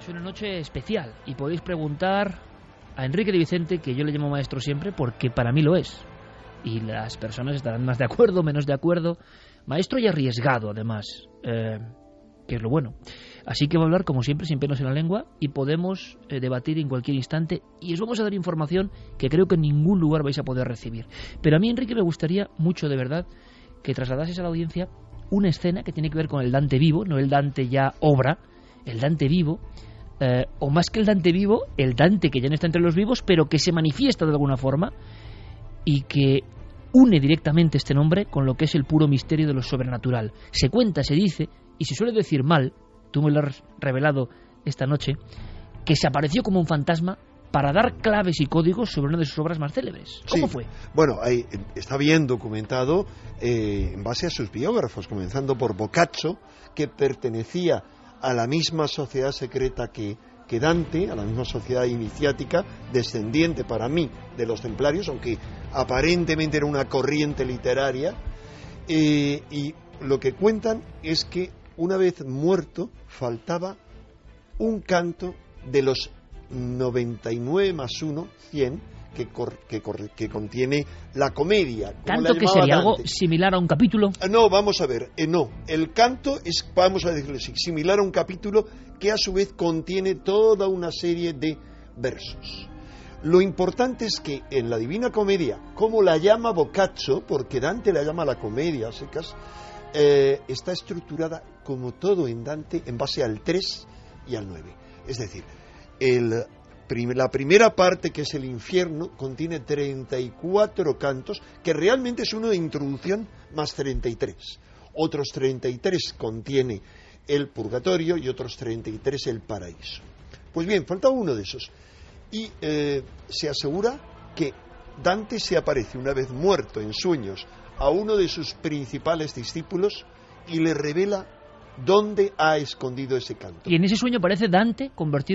Es una noche especial y podéis preguntar a Enrique de Vicente, que yo le llamo maestro siempre, porque para mí lo es. Y las personas estarán más de acuerdo, menos de acuerdo. Maestro y arriesgado, además, que es lo bueno. Así que va a hablar, como siempre, sin pelos en la lengua, y podemos debatir en cualquier instante, y os vamos a dar información que creo que en ningún lugar vais a poder recibir. Pero a mí, Enrique, me gustaría mucho, de verdad, que trasladases a la audiencia una escena que tiene que ver con el Dante vivo, no el Dante ya obra, el Dante vivo, o más que el Dante vivo, el Dante que ya no está entre los vivos, pero que se manifiesta de alguna forma y que une directamente este nombre con lo que es el puro misterio de lo sobrenatural. Se cuenta, se dice, y se suele decir mal, tú me lo has revelado esta noche, que se apareció como un fantasma para dar claves y códigos sobre una de sus obras más célebres. ¿Cómo fue? Bueno, ahí está bien documentado en base a sus biógrafos, comenzando por Boccaccio, que pertenecía a la misma sociedad secreta que Dante, a la misma sociedad iniciática, descendiente para mí de los templarios, aunque aparentemente era una corriente literaria, y lo que cuentan es que una vez muerto faltaba un canto de los 99 más 1, 100, que contiene la comedia. ¿Canto que sería algo similar a un capítulo? No, vamos a ver, no. El canto es, vamos a decirlo así, similar a un capítulo que a su vez contiene toda una serie de versos. Lo importante es que en la Divina Comedia, como la llama Boccaccio, porque Dante la llama la comedia a secas, está estructurada como todo en Dante en base al 3 y al 9. Es decir, la primera parte, que es el infierno, contiene 34 cantos, que realmente es uno de introducción más 33. Otros 33 contiene el purgatorio y otros 33 el paraíso. Pues bien, faltaba uno de esos. Y se asegura que Dante se aparece una vez muerto en sueños a uno de sus principales discípulos y le revela dónde ha escondido ese canto. Y en ese sueño aparece Dante convertido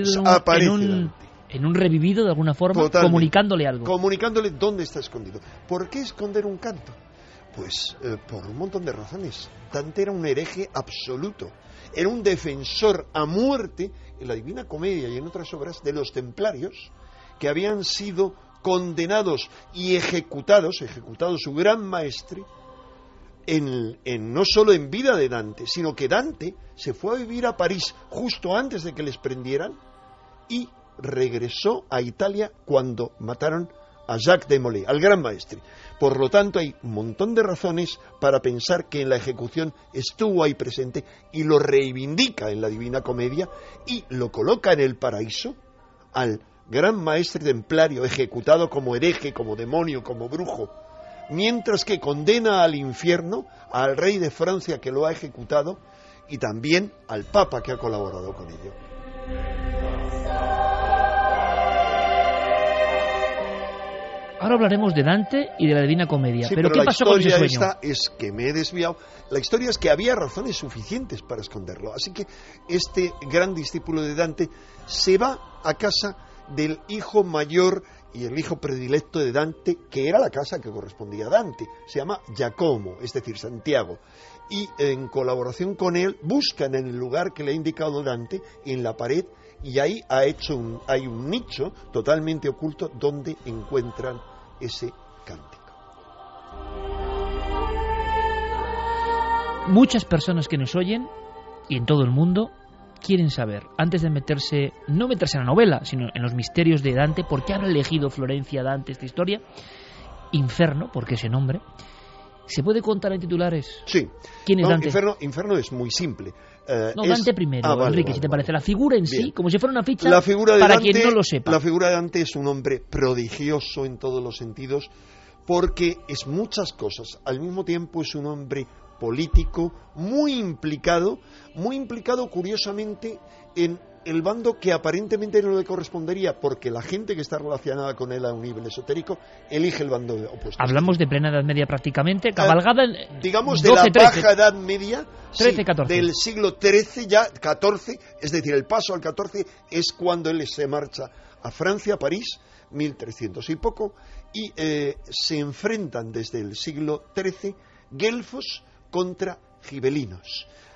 en un revivido de alguna forma. Totalmente. Comunicándole algo. Comunicándole dónde está escondido. ¿Por qué esconder un canto? Pues por un montón de razones. Dante era un hereje absoluto. Era un defensor a muerte en la Divina Comedia y en otras obras de los templarios, que habían sido condenados y ejecutado su gran maestre, no solo en vida de Dante, sino que Dante se fue a vivir a París justo antes de que les prendieran y regresó a Italia cuando mataron a Jacques de Molay, al gran maestre. Por lo tanto, hay un montón de razones para pensar que en la ejecución estuvo ahí presente y lo reivindica en la Divina Comedia y lo coloca en el paraíso al gran maestre templario ejecutado como hereje, como demonio, como brujo, mientras que condena al infierno al rey de Francia que lo ha ejecutado y también al papa que ha colaborado con ello. Ahora hablaremos de Dante y de la Divina Comedia. Sí, ¿Pero qué pasó con ese sueño? Esta es que me he desviado. La historia es que había razones suficientes para esconderlo. Así que este gran discípulo de Dante se va a casa del hijo mayor y el hijo predilecto de Dante, que era la casa que correspondía a Dante. Se llama Giacomo, es decir, Santiago. Y en colaboración con él buscan en el lugar que le ha indicado Dante, en la pared, y ahí hay un nicho totalmente oculto donde encuentran ese cántico. Muchas personas que nos oyen, y en todo el mundo, quieren saber, antes de no meterse en la novela, sino en los misterios de Dante, ¿por qué habrá elegido Florencia Dante esta historia? Inferno, porque ese nombre. ¿Se puede contar en titulares? Sí. ¿Quién es Dante? Infierno es muy simple. Dante primero, Enrique, si te parece. La figura en sí, como si fuera una ficha, para Dante, quien no lo sepa. La figura de Dante es un hombre prodigioso en todos los sentidos, porque es muchas cosas. Al mismo tiempo es un hombre político, muy implicado curiosamente en el bando que aparentemente no le correspondería, porque la gente que está relacionada con él a un nivel esotérico elige el bando opuesto. Hablamos de plena Edad Media prácticamente, cabalgada en digamos 12, de la 13. Baja Edad Media, 13, 14. Del siglo XIII, ya 14, es decir, el paso al 14 es cuando él se marcha a Francia, a París, 1300 y poco, y se enfrentan desde el siglo XIII guelfos contra gibelinos.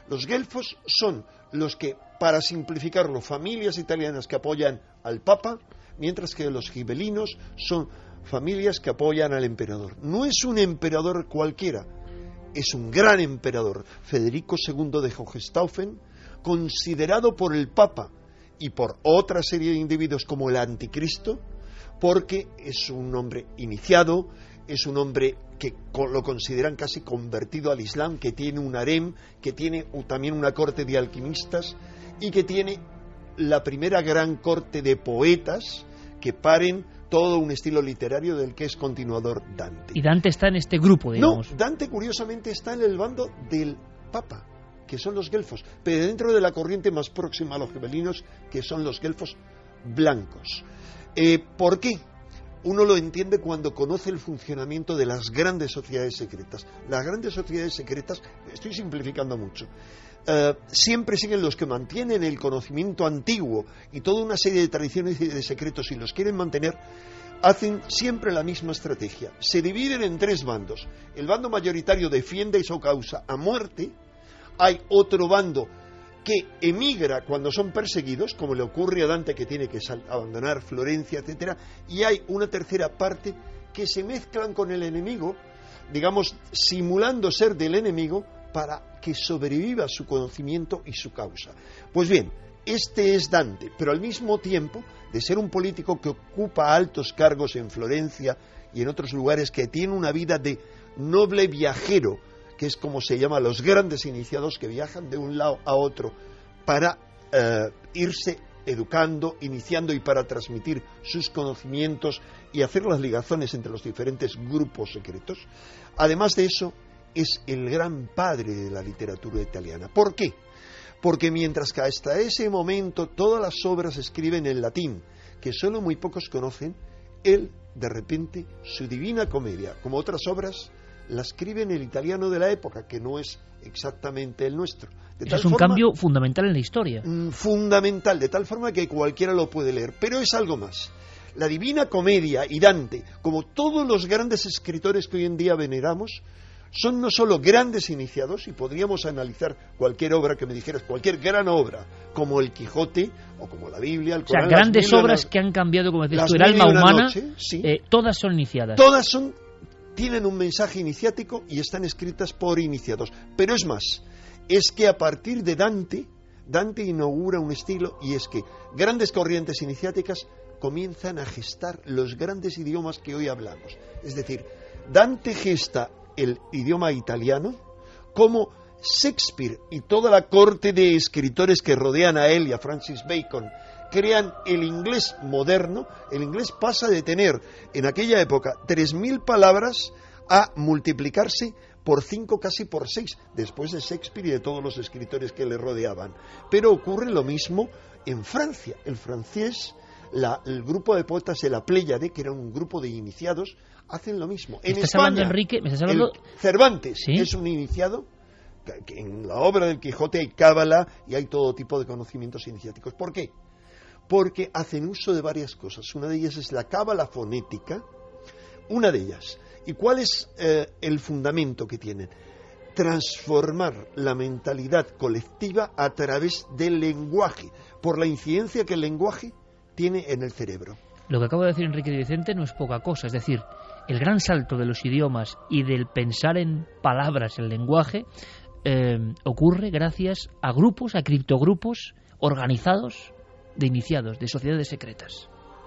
Los guelfos son los que, para simplificarlo, familias italianas que apoyan al Papa, mientras que los gibelinos son familias que apoyan al emperador. No es un emperador cualquiera, es un gran emperador, Federico II de Hohenstaufen, considerado por el Papa y por otra serie de individuos como el Anticristo, porque es un hombre iniciado, es un hombre que lo consideran casi convertido al Islam, que tiene un harem, que tiene también una corte de alquimistas y que tiene la primera gran corte de poetas que paren todo un estilo literario del que es continuador Dante. Y Dante está en este grupo, digamos. No, Dante curiosamente está en el bando del Papa, que son los guelfos, pero dentro de la corriente más próxima a los gibelinos, que son los guelfos blancos. ¿Por qué? Uno lo entiende cuando conoce el funcionamiento de las grandes sociedades secretas. Las grandes sociedades secretas, estoy simplificando mucho, siempre siguen los que mantienen el conocimiento antiguo y toda una serie de tradiciones y de secretos y los quieren mantener, hacen siempre la misma estrategia. Se dividen en tres bandos. El bando mayoritario defiende su causa a muerte. Hay otro bando que emigra cuando son perseguidos, como le ocurre a Dante, que tiene que abandonar Florencia, etcétera, y hay una tercera parte que se mezclan con el enemigo, digamos, simulando ser del enemigo para que sobreviva su conocimiento y su causa. Pues bien, este es Dante, pero al mismo tiempo, de ser un político que ocupa altos cargos en Florencia y en otros lugares, que tiene una vida de noble viajero, que es como se llama los grandes iniciados que viajan de un lado a otro para irse educando, iniciando y para transmitir sus conocimientos y hacer las ligazones entre los diferentes grupos secretos. Además de eso, es el gran padre de la literatura italiana. ¿Por qué? Porque mientras que hasta ese momento todas las obras se escriben en latín, que solo muy pocos conocen, él, de repente, su Divina Comedia, como otras obras, la escribe en el italiano de la época, que no es exactamente el nuestro. Eso es un cambio fundamental en la historia. Fundamental, de tal forma que cualquiera lo puede leer. Pero es algo más. La Divina Comedia y Dante, como todos los grandes escritores que hoy en día veneramos, son no solo grandes iniciados, y podríamos analizar cualquier obra que me dijeras, cualquier gran obra, como el Quijote o como la Biblia, el Corán, grandes obras que han cambiado, como decías tú, el alma humana, sí. Todas son iniciadas. Todas tienen un mensaje iniciático y están escritas por iniciados. Pero es más, es que a partir de Dante inaugura un estilo, y es que grandes corrientes iniciáticas comienzan a gestar los grandes idiomas que hoy hablamos. Es decir, Dante gesta el idioma italiano, como Shakespeare y toda la corte de escritores que rodean a él y a Francis Bacon crean el inglés moderno. El inglés pasa de tener en aquella época 3.000 palabras a multiplicarse por 5, casi por 6, después de Shakespeare y de todos los escritores que le rodeaban. Pero ocurre lo mismo en Francia. El francés, el grupo de poetas de la Pléyade, que era un grupo de iniciados, hacen lo mismo. En ¿Estás España, hablando, Enrique? ¿Me estás hablando? Cervantes, ¿Sí? Es un iniciado. En la obra del Quijote hay cábala y hay todo tipo de conocimientos iniciáticos. ¿Por qué? Porque hacen uso de varias cosas. Una de ellas es la cábala fonética, una de ellas. ¿Y cuál es el fundamento que tienen? Transformar la mentalidad colectiva a través del lenguaje, por la incidencia que el lenguaje tiene en el cerebro. Lo que acabo de decir Enrique de Vicente no es poca cosa, es decir, el gran salto de los idiomas y del pensar en palabras, el lenguaje, ocurre gracias a grupos, a criptogrupos organizados de iniciados, de sociedades secretas.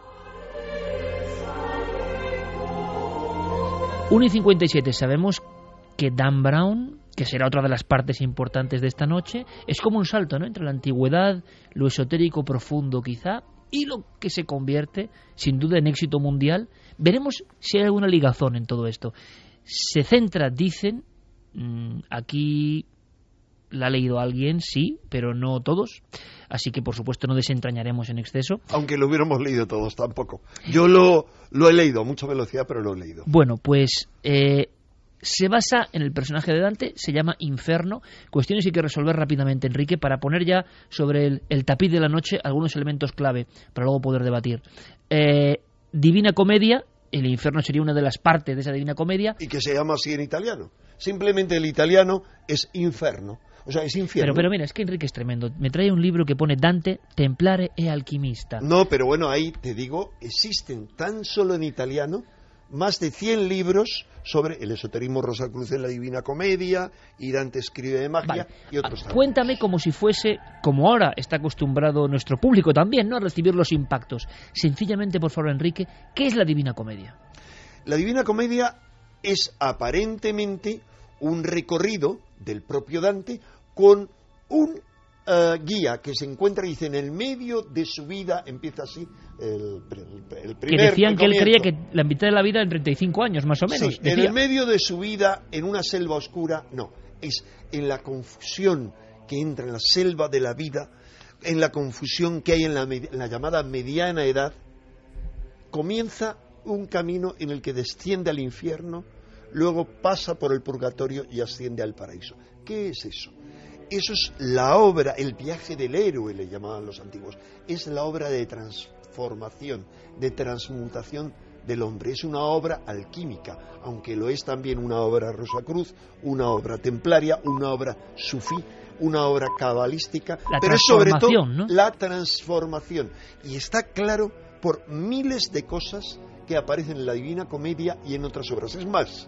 1:57, sabemos que Dan Brown, que será otra de las partes importantes de esta noche, es como un salto, ¿no?, entre la antigüedad, lo esotérico profundo quizá, y lo que se convierte, sin duda, en éxito mundial. Veremos si hay alguna ligazón en todo esto. Se centra, dicen, aquí la ha leído alguien, sí, pero no todos, así que por supuesto no desentrañaremos en exceso. Aunque lo hubiéramos leído todos, tampoco. Yo lo he leído a mucha velocidad, pero lo he leído. Bueno, pues se basa en el personaje de Dante, se llama Inferno. Cuestiones que hay que resolver rápidamente, Enrique, para poner ya sobre el tapiz de la noche algunos elementos clave para luego poder debatir. Divina Comedia, el infierno sería una de las partes de esa Divina Comedia. Y que se llama así en italiano. Simplemente el italiano es inferno. O sea, es infierno. Pero mira, es que Enrique es tremendo. Me trae un libro que pone Dante, Templare e Alquimista. No, pero bueno, ahí te digo, existen tan solo en italiano más de 100 libros sobre el esoterismo rosacruciano en la Divina Comedia, y Dante escribe de magia, y otros también. Cuéntame como si fuese, como ahora está acostumbrado nuestro público también, ¿no?, a recibir los impactos. Sencillamente, por favor, Enrique, ¿qué es la Divina Comedia? La Divina Comedia es aparentemente un recorrido del propio Dante con un guía que se encuentra, dice, en el medio de su vida, empieza así el primer que decían que él creía comienzo. que la mitad de la vida en 35 años, más o menos. Sí, en el medio de su vida, en una selva oscura, no, es en la confusión que entra en la selva de la vida, en la confusión que hay en la llamada mediana edad, comienza un camino en el que desciende al infierno, luego pasa por el purgatorio y asciende al paraíso. ¿Qué es eso? Eso es la obra, el viaje del héroe, le llamaban los antiguos. Es la obra de transformación, de transmutación del hombre. Es una obra alquímica, aunque lo es también una obra Rosacruz, una obra templaria, una obra sufí, una obra cabalística, pero es sobre todo, ¿no?, la transformación. Y está claro por miles de cosas que aparecen en la Divina Comedia y en otras obras. Es más,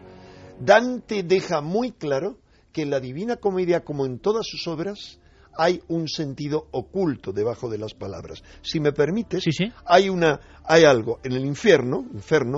Dante deja muy claro que en la Divina Comedia, como en todas sus obras, hay un sentido oculto debajo de las palabras. Si me permites, sí. hay algo en el infierno,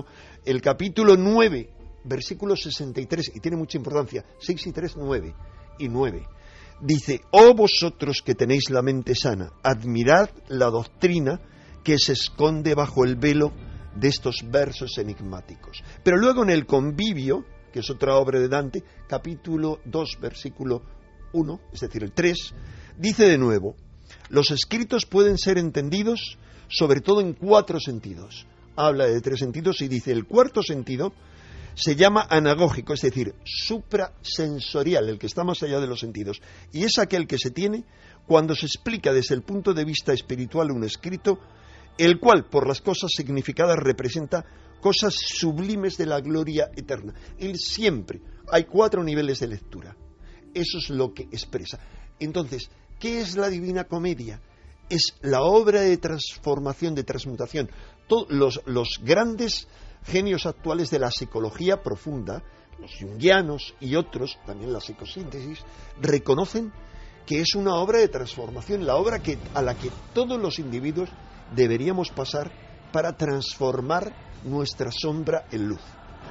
el capítulo 9, versículo 63, y tiene mucha importancia, 6 y 3, 9 y 9. Dice: «Oh vosotros que tenéis la mente sana, admirad la doctrina que se esconde bajo el velo de estos versos enigmáticos». Pero luego en el Convivio, que es otra obra de Dante, capítulo 2, versículo 1, es decir, el 3, dice de nuevo: «Los escritos pueden ser entendidos sobre todo en 4 sentidos». Habla de 3 sentidos y dice: el cuarto sentido se llama anagógico, es decir, suprasensorial, el que está más allá de los sentidos, y es aquel que se tiene cuando se explica desde el punto de vista espiritual un escrito, el cual, por las cosas significadas, representa cosas sublimes de la gloria eterna. Él siempre, hay 4 niveles de lectura. Eso es lo que expresa. Entonces, ¿qué es la Divina Comedia? Es la obra de transformación, de transmutación. Todos los grandes genios actuales de la psicología profunda, los junguianos y otros, también la psicosíntesis, reconocen que es una obra de transformación, la obra a la que todos los individuos deberíamos pasar para transformar nuestra sombra en luz.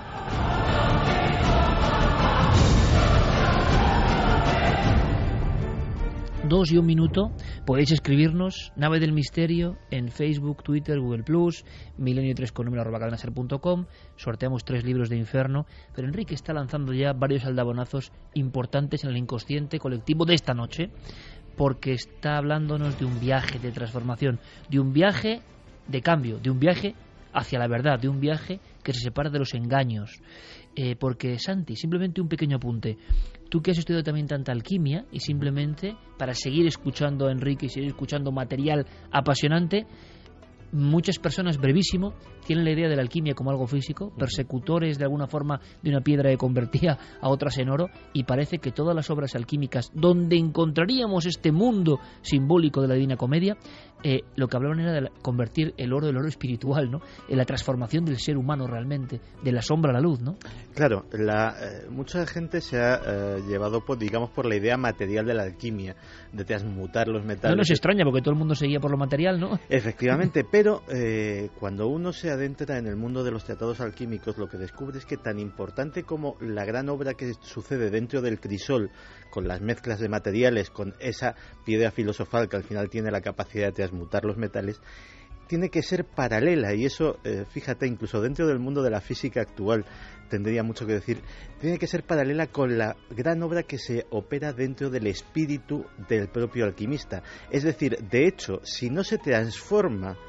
Dos y un minuto. Podéis escribirnos, Nave del Misterio, en Facebook, Twitter, Google+, milenio3con@cadenaser.com. Sorteamos 3 libros de Inferno. Pero Enrique está lanzando ya varios aldabonazos importantes en el inconsciente colectivo de esta noche, porque está hablándonos de un viaje de transformación, de un viaje de cambio, de un viaje hacia la verdad, de un viaje que se separa de los engaños. Porque, Santi, simplemente un pequeño apunte. Tú que has estudiado también tanta alquimia, y simplemente para seguir escuchando a Enrique y seguir escuchando material apasionante, muchas personas, brevísimo, tienen la idea de la alquimia como algo físico, persecutores de alguna forma de una piedra que convertía a otras en oro, y parece que todas las obras alquímicas donde encontraríamos este mundo simbólico de la Divina Comedia, lo que hablaban era de convertir el oro espiritual, ¿no?, en la transformación del ser humano realmente, de la sombra a la luz, ¿no? Claro, mucha gente se ha llevado por la idea material de la alquimia, de transmutar los metales. No nos extraña, porque todo el mundo seguía por lo material, ¿no? Efectivamente, pero cuando uno se adentra en el mundo de los tratados alquímicos, lo que descubre es que tan importante como la gran obra que sucede dentro del crisol, con las mezclas de materiales, con esa piedra filosofal que al final tiene la capacidad de transmutar los metales, tiene que ser paralela, y eso, fíjate, incluso dentro del mundo de la física actual tendría mucho que decir, tiene que ser paralela con la gran obra que se opera dentro del espíritu del propio alquimista. Es decir, de hecho, si no se transforma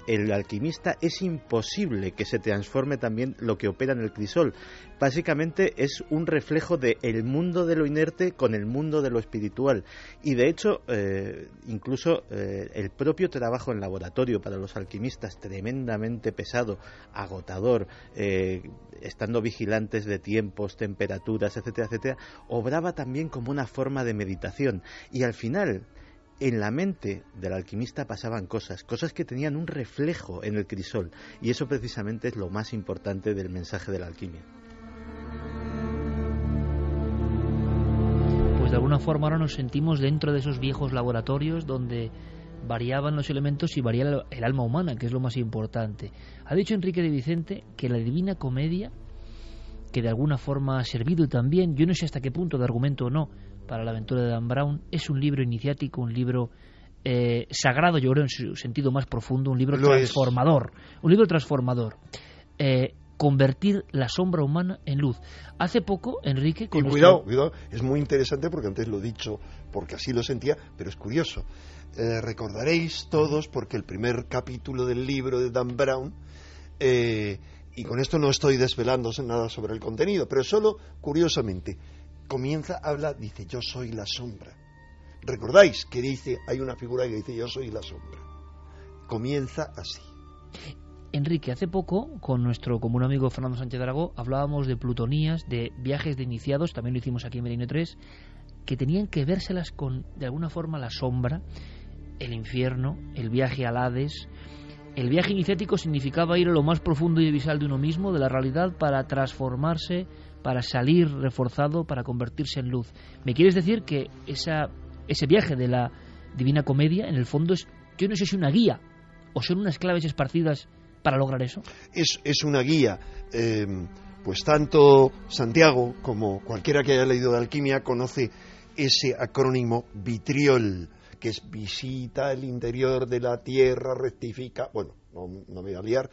el alquimista es imposible que se transforme también lo que opera en el crisol. Básicamente es un reflejo del mundo de lo inerte con el mundo de lo espiritual. Y de hecho, incluso el propio trabajo en laboratorio para los alquimistas, tremendamente pesado, agotador, estando vigilantes de tiempos, temperaturas, etcétera, etcétera, obraba también como una forma de meditación. Y al final, en la mente del alquimista pasaban cosas que tenían un reflejo en el crisol, y eso precisamente es lo más importante del mensaje de la alquimia. Pues de alguna forma ahora nos sentimos dentro de esos viejos laboratorios donde variaban los elementos y variaba el alma humana, que es lo más importante. Ha dicho Enrique de Vicente que la Divina Comedia, que de alguna forma ha servido también, yo no sé hasta qué punto de argumento o no, para la aventura de Dan Brown, es un libro iniciático, un libro sagrado, yo creo en su sentido más profundo, un libro transformador, un libro transformador. Convertir la sombra humana en luz. Hace poco, Enrique... Y cuidado, es muy interesante porque antes lo he dicho, porque así lo sentía, pero es curioso. Recordaréis todos, porque el primer capítulo del libro de Dan Brown, y con esto no estoy desvelándose nada sobre el contenido, pero solo curiosamente, dice, yo soy la sombra. ¿Recordáis que dice, hay una figura que dice, yo soy la sombra? Comienza así. Enrique, hace poco, con nuestro común amigo Fernando Sánchez Aragó, hablábamos de plutonías, de viajes de iniciados, también lo hicimos aquí en Milenio 3, que tenían que vérselas con, de alguna forma, la sombra, el infierno, el viaje al Hades. El viaje iniciático significaba ir a lo más profundo y visceral de uno mismo, de la realidad, para transformarse, para salir reforzado, para convertirse en luz. ¿Me quieres decir que ese viaje de la Divina Comedia, en el fondo, yo no sé si una guía o son unas claves esparcidas para lograr eso? Es una guía. Pues tanto Santiago como cualquiera que haya leído de alquimia conoce ese acrónimo Vitriol, que es visita el interior de la tierra, rectifica... Bueno, no me voy a liar.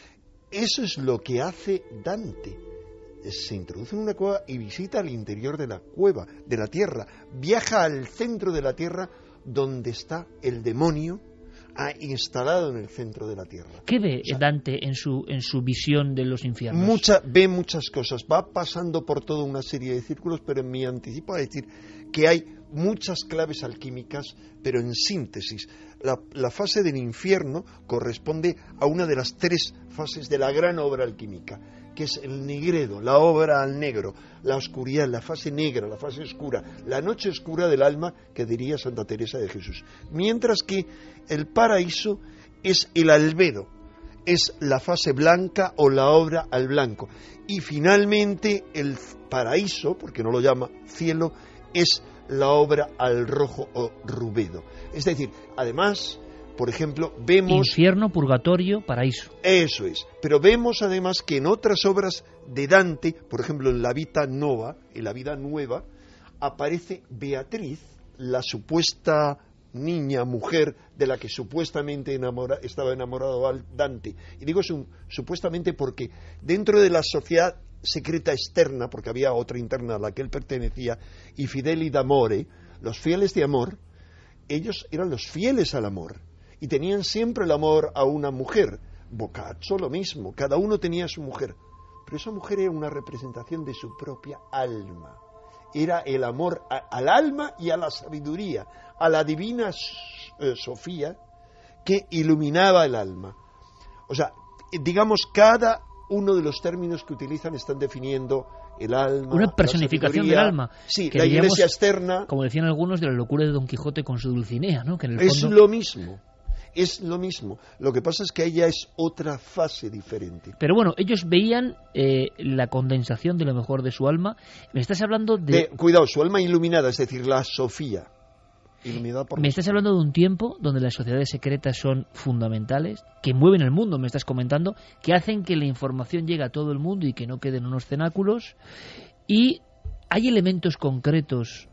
Eso es lo que hace Dante. Se introduce en una cueva y visita el interior de la cueva, de la tierra. Viaja al centro de la tierra donde está el demonio instalado en el centro de la tierra. ¿Qué ve Dante en su visión de los infiernos? Ve muchas cosas. Va pasando por toda una serie de círculos, pero en mi anticipo a decir que hay muchas claves alquímicas, pero en síntesis. La fase del infierno corresponde a una de las tres fases de la gran obra alquímica, que es el nigredo, la obra al negro, la oscuridad, la fase negra, la fase oscura, la noche oscura del alma, que diría Santa Teresa de Jesús. Mientras que el paraíso es el albedo, es la fase blanca o la obra al blanco. Y finalmente el paraíso, porque no lo llama cielo, es la obra al rojo o rubedo. Es decir, además, por ejemplo, vemos... Infierno, purgatorio, paraíso. Eso es. Pero vemos además que en otras obras de Dante, por ejemplo en la Vita Nova, en la vida nueva, aparece Beatriz, la supuesta niña, mujer, de la que supuestamente estaba enamorado Dante. Y digo supuestamente porque dentro de la sociedad secreta externa, porque había otra interna a la que él pertenecía, y fideli d'amore, los fieles de amor, ellos eran los fieles al amor y tenían siempre el amor a una mujer. Boccaccio lo mismo, cada uno tenía su mujer, pero esa mujer era una representación de su propia alma, era el amor al alma y a la sabiduría, a la divina Sofía que iluminaba el alma. O sea, digamos, cada uno de los términos que utilizan están definiendo el alma, una personificación del alma. Sí, la iglesia externa. Como decían algunos, de la locura de Don Quijote con su Dulcinea, ¿no? Que en el es fondo... lo mismo. Es lo mismo. Lo que pasa es que ella es otra fase diferente. Pero bueno, ellos veían la condensación de lo mejor de su alma. Me estás hablando de... Cuidado, su alma iluminada, es decir, la Sofía. Me estás hablando de un tiempo donde las sociedades secretas son fundamentales, que mueven el mundo, me estás comentando, que hacen que la información llegue a todo el mundo y que no queden unos cenáculos. Y hay elementos concretos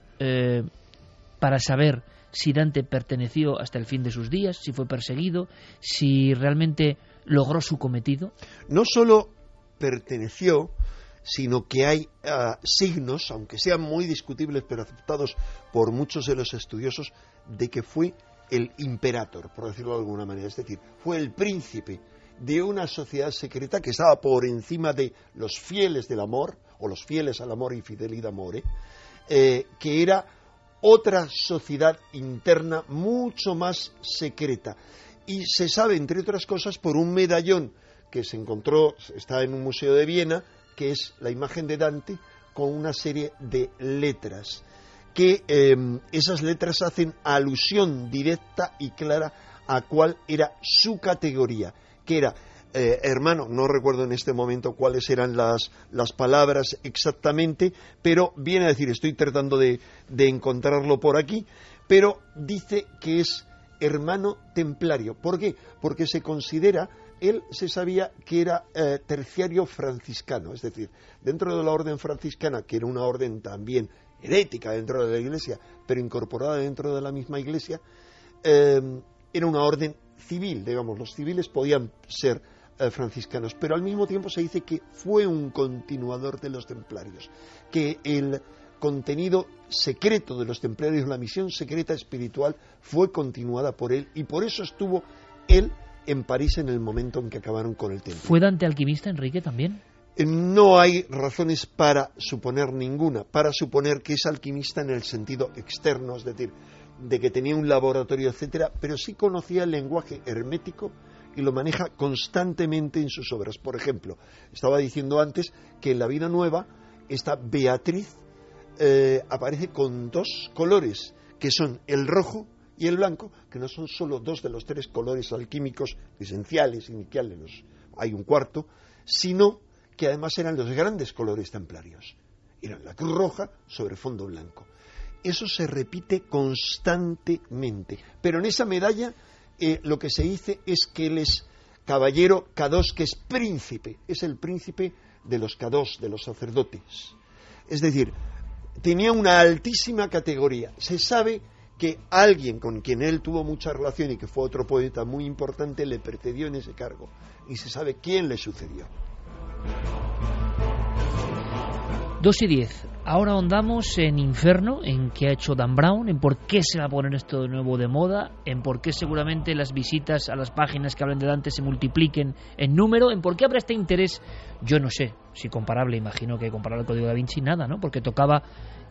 para saber si Dante perteneció hasta el fin de sus días, si fue perseguido, si realmente logró su cometido. No solo perteneció, sino que hay signos, aunque sean muy discutibles pero aceptados por muchos de los estudiosos, de que fue el imperator, por decirlo de alguna manera, es decir, fue el príncipe de una sociedad secreta que estaba por encima de los fieles del amor, o los fieles al amor y fidelidad amore, que era otra sociedad interna mucho más secreta. Y se sabe, entre otras cosas, por un medallón que se encontró, está en un museo de Viena, que es la imagen de Dante con una serie de letras, que esas letras hacen alusión directa y clara a cuál era su categoría, que era hermano, no recuerdo en este momento cuáles eran las palabras exactamente, pero viene a decir, estoy tratando de encontrarlo por aquí, pero dice que es hermano templario. ¿Por qué? Porque se considera, él se sabía que era terciario franciscano, es decir, dentro de la orden franciscana, que era una orden también herética dentro de la Iglesia, pero incorporada dentro de la misma Iglesia, era una orden civil, digamos, los civiles podían ser franciscanos, pero al mismo tiempo se dice que fue un continuador de los templarios, que el contenido secreto de los templarios, la misión secreta espiritual, fue continuada por él, y por eso estuvo él en París en el momento en que acabaron con el templo. ¿Fue Dante alquimista, Enrique, también? No hay razones para suponer ninguna, para suponer que es alquimista en el sentido externo, es decir, de que tenía un laboratorio, etcétera, pero sí conocía el lenguaje hermético y lo maneja constantemente en sus obras. Por ejemplo, estaba diciendo antes que en la Vida Nueva esta Beatriz aparece con dos colores, que son el rojo y el blanco, que no son solo dos de los tres colores alquímicos esenciales, iniciales, hay un cuarto, sino que además eran los grandes colores templarios. Eran la cruz roja sobre fondo blanco. Eso se repite constantemente. Pero en esa medalla lo que se dice es que él es caballero K2, que es príncipe. Es el príncipe de los K2, de los sacerdotes. Es decir, tenía una altísima categoría. Se sabe que alguien con quien él tuvo mucha relación y que fue otro poeta muy importante le precedió en ese cargo. Y se sabe quién le sucedió. 2:10. Ahora ahondamos en Inferno, en qué ha hecho Dan Brown, en por qué se va a poner esto de nuevo de moda, en por qué seguramente las visitas a las páginas que hablan de Dante se multipliquen en número, en por qué habrá este interés, yo no sé, si comparable, imagino que comparable al Código da Vinci, nada, ¿no? Porque tocaba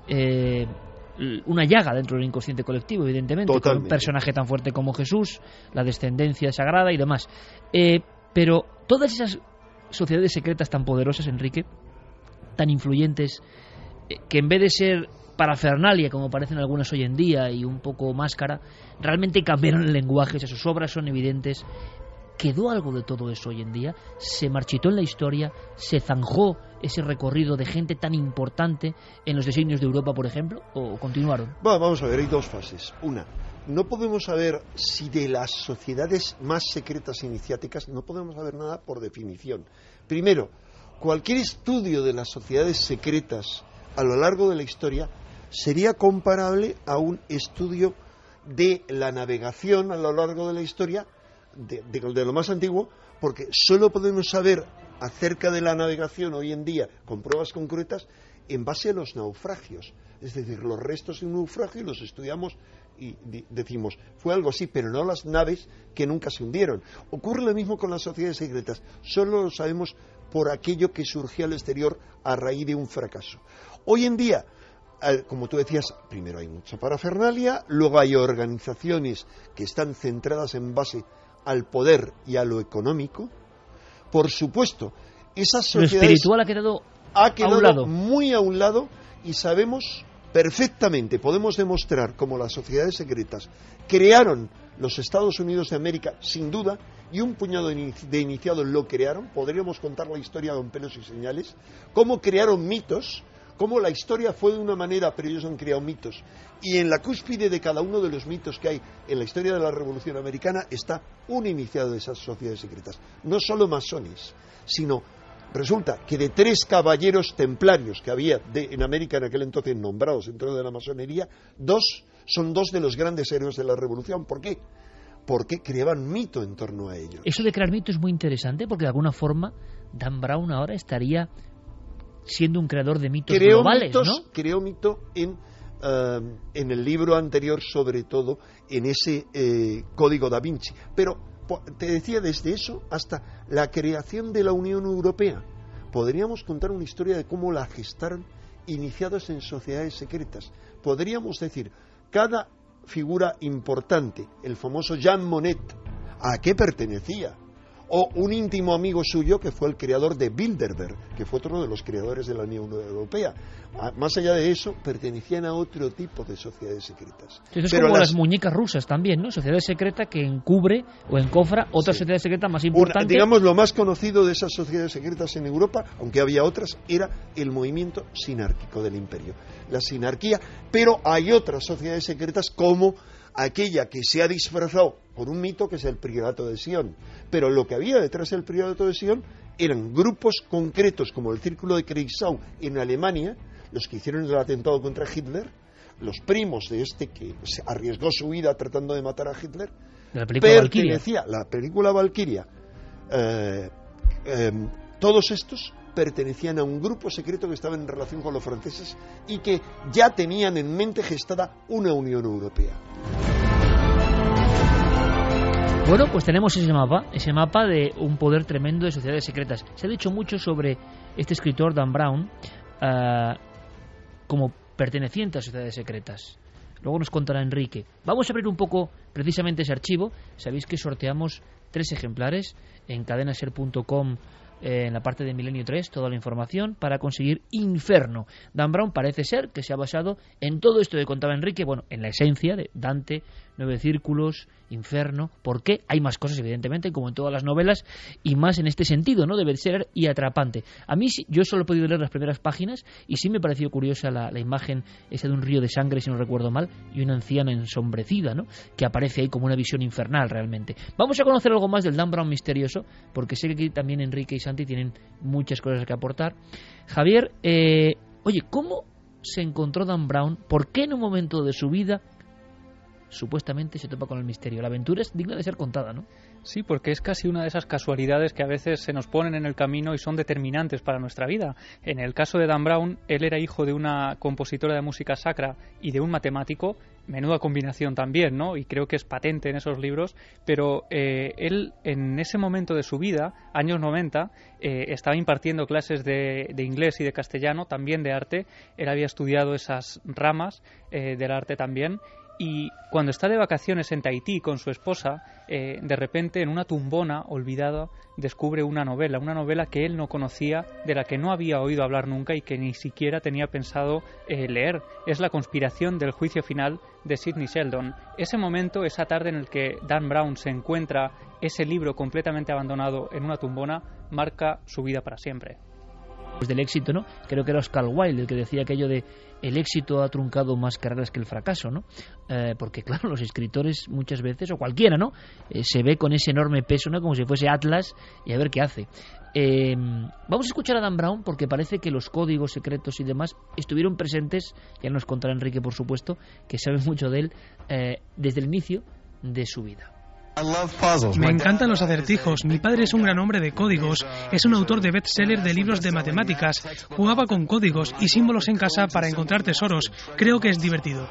una llaga dentro del inconsciente colectivo, evidentemente, totalmente, con un personaje tan fuerte como Jesús, la descendencia sagrada y demás. Pero todas esas sociedades secretas tan poderosas, Enrique, tan influyentes, que en vez de ser parafernalia como parecen algunas hoy en día y un poco máscara, realmente cambiaron el lenguaje, sus obras son evidentes. ¿Quedó algo de todo eso hoy en día? ¿Se marchitó en la historia? ¿Se zanjó ese recorrido de gente tan importante en los designios de Europa, por ejemplo? ¿O continuaron? Vamos a ver, hay dos fases. Una, no podemos saber si de las sociedades más secretas iniciáticas no podemos saber nada por definición. Primero, cualquier estudio de las sociedades secretas a lo largo de la historia sería comparable a un estudio de la navegación a lo largo de la historia de lo más antiguo, porque solo podemos saber acerca de la navegación hoy en día con pruebas concretas en base a los naufragios. Es decir, los restos de un naufragio los estudiamos y decimos, fue algo así, pero no las naves que nunca se hundieron. Ocurre lo mismo con las sociedades secretas, solo lo sabemos por aquello que surgió al exterior a raíz de un fracaso. Hoy en día, como tú decías, primero hay mucha parafernalia, luego hay organizaciones que están centradas en base al poder y a lo económico. Por supuesto, esas sociedades... Lo espiritual ha quedado a un lado. Muy a un lado, y sabemos perfectamente, podemos demostrar cómo las sociedades secretas crearon los Estados Unidos de América, sin duda, y un puñado de iniciados lo crearon. Podríamos contar la historia con pelos y señales, cómo crearon mitos, cómo la historia fue de una manera, pero ellos han creado mitos. Y en la cúspide de cada uno de los mitos que hay en la historia de la Revolución Americana está un iniciado de esas sociedades secretas. No solo masones, sino resulta que de 3 caballeros templarios que había en América en aquel entonces nombrados dentro de la masonería, 2 son 2 de los grandes héroes de la Revolución. ¿Por qué? Porque creaban mito en torno a ellos. Eso de crear mito es muy interesante, porque de alguna forma Dan Brown ahora estaría siendo un creador de mitos globales, ¿no? Creó mito en en el libro anterior, sobre todo en ese Código da Vinci. Pero te decía, desde eso hasta la creación de la Unión Europea, podríamos contar una historia de cómo la gestaron iniciados en sociedades secretas. Podríamos decir, cada figura importante, el famoso Jean Monnet, ¿a qué pertenecía? O un íntimo amigo suyo que fue el creador de Bilderberg, que fue otro de los creadores de la Unión Europea. Más allá de eso, pertenecían a otro tipo de sociedades secretas. Es como las muñecas rusas también, ¿no? Sociedad secreta que encubre o encofra otra sociedad secreta más importante. Digamos, lo más conocido de esas sociedades secretas en Europa, aunque había otras, era el movimiento sinárquico del imperio. La sinarquía, pero hay otras sociedades secretas como aquella que se ha disfrazado por un mito, que es el Priorato de Sion. Pero lo que había detrás del Priorato de Sion eran grupos concretos, como el Círculo de Kreisau en Alemania, los que hicieron el atentado contra Hitler, los primos de este que se arriesgó su vida tratando de matar a Hitler. La película Valkyria. La película Valkyria. Todos estos pertenecían a un grupo secreto que estaba en relación con los franceses y que ya tenían en mente gestada una Unión Europea. Bueno, pues tenemos ese mapa de un poder tremendo de sociedades secretas. Se ha dicho mucho sobre este escritor, Dan Brown, como perteneciente a sociedades secretas. Luego nos contará Enrique. Vamos a abrir un poco precisamente ese archivo. Sabéis que sorteamos 3 ejemplares en cadenaser.com. En la parte de Milenio 3, toda la información para conseguir Inferno. Dan Brown parece ser que se ha basado en todo esto que contaba Enrique, bueno, en la esencia de Dante, 9 círculos, Inferno. ¿Por qué? Hay más cosas, evidentemente, como en todas las novelas, y más en este sentido, ¿no? De bestseller y atrapante. A mí, yo solo he podido leer las primeras páginas y sí me pareció curiosa la imagen esa de un río de sangre, si no recuerdo mal, y una anciana ensombrecida, ¿no? Que aparece ahí como una visión infernal, realmente. Vamos a conocer algo más del Dan Brown misterioso, porque sé que aquí también Enrique y Santi tienen muchas cosas que aportar. Javier, oye, ¿cómo se encontró Dan Brown? ¿Por qué en un momento de su vida supuestamente se topa con el misterio? La aventura es digna de ser contada, ¿no? Sí, porque es casi una de esas casualidades que a veces se nos ponen en el camino y son determinantes para nuestra vida. En el caso de Dan Brown, él era hijo de una compositora de música sacra y de un matemático. Menuda combinación también, ¿no? Y creo que es patente en esos libros, pero él en ese momento de su vida, años 90, estaba impartiendo clases de inglés y de castellano, también de arte. Él había estudiado esas ramas del arte también. Y cuando está de vacaciones en Tahití con su esposa, de repente en una tumbona olvidada descubre una novela que él no conocía, de la que no había oído hablar nunca y que ni siquiera tenía pensado leer. Es La conspiración del juicio final de Sidney Sheldon. Ese momento, esa tarde en el que Dan Brown se encuentra ese libro completamente abandonado en una tumbona, marca su vida para siempre. Del éxito, ¿no? Creo que era Oscar Wilde el que decía aquello de el éxito ha truncado más carreras que el fracaso, ¿no? Porque claro, los escritores muchas veces, o cualquiera, ¿no? Se ve con ese enorme peso, ¿no? Como si fuese Atlas, y a ver qué hace. Vamos a escuchar a Dan Brown porque parece que los códigos secretos y demás estuvieron presentes, ya nos contará Enrique, por supuesto, que sabe mucho de él, desde el inicio de su vida. Me encantan los acertijos. Mi padre es un gran hombre de códigos. Es un autor de bestseller de libros de matemáticas. Jugaba con códigos y símbolos en casa para encontrar tesoros. Creo que es divertido.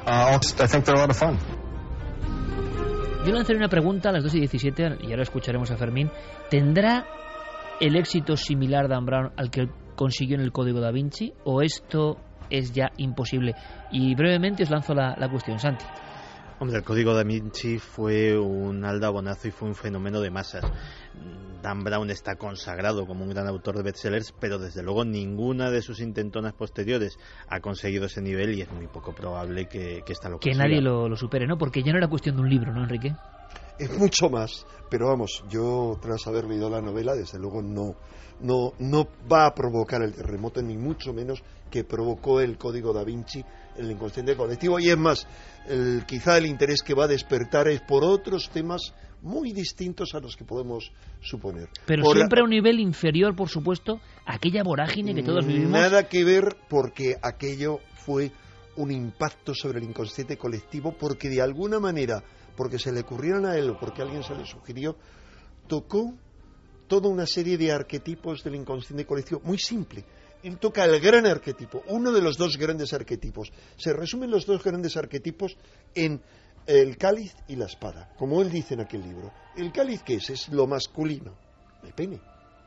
Yo lanzaré una pregunta a las 2:17 y ahora escucharemos a Fermín. ¿Tendrá el éxito similar Dan Brown al que consiguió en el Código da Vinci o esto es ya imposible? Y brevemente os lanzo la cuestión, Santi. Hombre, el Código da Vinci fue un aldabonazo y fue un fenómeno de masas. Dan Brown está consagrado como un gran autor de bestsellers, pero desde luego ninguna de sus intentonas posteriores ha conseguido ese nivel y es muy poco probable que esta lo consiga. Que nadie lo supere, ¿no? Porque ya no era cuestión de un libro, ¿no, Enrique? Es mucho más, pero vamos, yo tras haber leído la novela, desde luego no va a provocar el terremoto, ni mucho menos que provocó el Código da Vinci en el inconsciente colectivo, y es más, quizá el interés que va a despertar es por otros temas muy distintos a los que podemos suponer. Pero siempre a un nivel inferior, por supuesto, a aquella vorágine que todos vivimos. Nada que ver, porque aquello fue un impacto sobre el inconsciente colectivo, porque de alguna manera, porque se le ocurrieron a él o porque alguien se le sugirió, tocó toda una serie de arquetipos del inconsciente colectivo, muy simple. él toca el gran arquetipo, uno de los dos grandes arquetipos. Se resumen los dos grandes arquetipos en el cáliz y la espada, como él dice en aquel libro. ¿El cáliz qué es? Es lo masculino, el pene.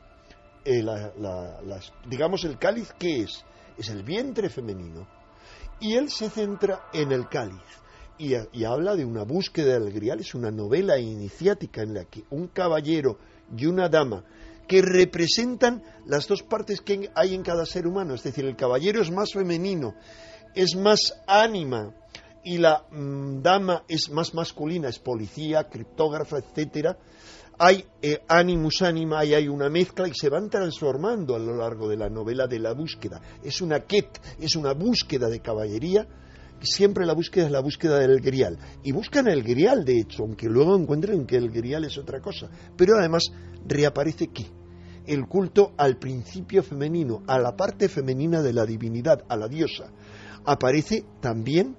Digamos, el cáliz ¿qué es? Es el vientre femenino. Y él se centra en el cáliz y habla de una búsqueda del grial. Es una novela iniciática en la que un caballero y una dama, que representan las dos partes que hay en cada ser humano, es decir, el caballero es más femenino, es más ánima, y la dama es más masculina, es policía, criptógrafa, etcétera. Hay animus anima, hay una mezcla, y se van transformando a lo largo de la novela de la búsqueda. Es una quête, es una búsqueda de caballería. Siempre la búsqueda es la búsqueda del grial, y buscan el grial, de hecho, aunque luego encuentren que el grial es otra cosa. Pero además reaparece ¿qué? El culto al principio femenino, a la parte femenina de la divinidad, a la diosa. Aparece también,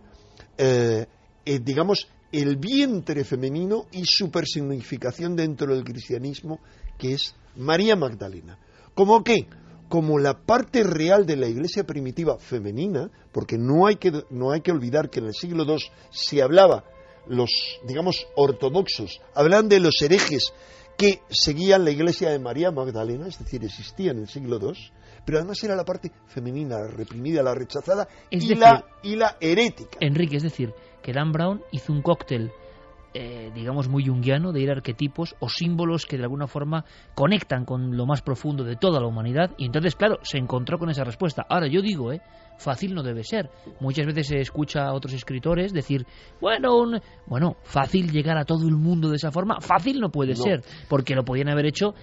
digamos, el vientre femenino y su personificación dentro del cristianismo, que es María Magdalena. ¿Cómo qué? Como la parte real de la iglesia primitiva femenina, porque no hay que olvidar que en el siglo II se hablaba, los, digamos, ortodoxos, hablan de los herejes que seguían la iglesia de María Magdalena, es decir, existía en el siglo II, pero además era la parte femenina, la reprimida, la rechazada y la herética. Enrique, es decir, que Dan Brown hizo un cóctel, digamos, muy junguiano, de ir a arquetipos o símbolos que de alguna forma conectan con lo más profundo de toda la humanidad, y entonces, claro, se encontró con esa respuesta. Ahora, yo digo, fácil no debe ser. Muchas veces se escucha a otros escritores decir, bueno, fácil llegar a todo el mundo de esa forma, fácil no puede ser, porque lo podían haber hecho